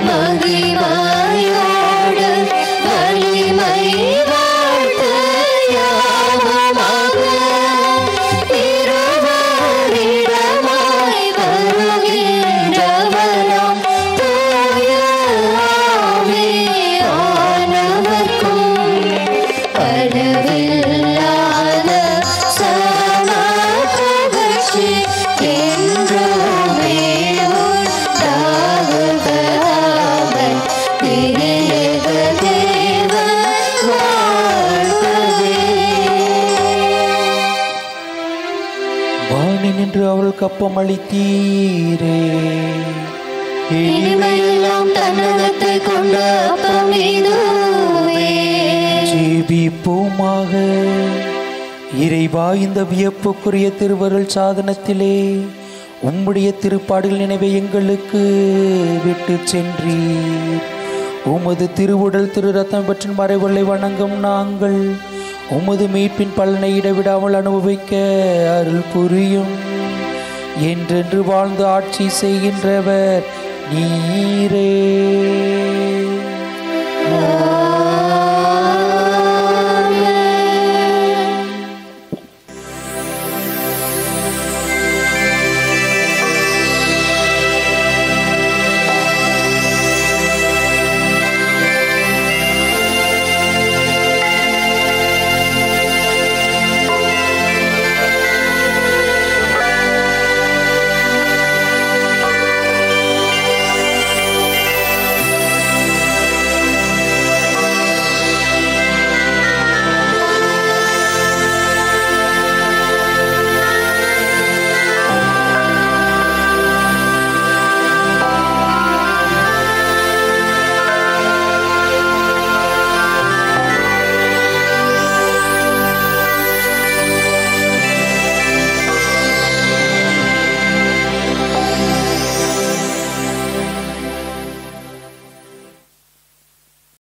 மகிமையோடு வலிமை வாழ்த்து யாவுமாக இருவரிடமாய் வருகின்றவராம் தூய ஆவியானவர்க்கும் அளவில்லாத சம புகழ்ச்சி என்றுமே உண்டாகுக. ஆமென். திரியேக தேவ வாழ்கவே. வாணி நின்று அவளுக்கு அப்பம் அளித்தீரே, இனிமையெல்லாம் தன்னகத்தை கொண்ட அப்பம் இதுவே. ஜெபிப்போமாக. இறைவா, இந்த வியப்புக்குரிய திருவருள் சாதனத்திலே உம்முடைய திருப்பாடல் நினைவை எங்களுக்கு விட்டு சென்றீர். உமது திருவுடல் திரு ரத்தம் பற்றின் மறைவொல்லை வணங்கும் நாங்கள் உமது மீட்பின் பலனை இடைவிடாமல் அனுபவிக்க அருள் புரியும். என்றென்று வாழ்ந்து ஆட்சி செய்கின்றவர் நீரே.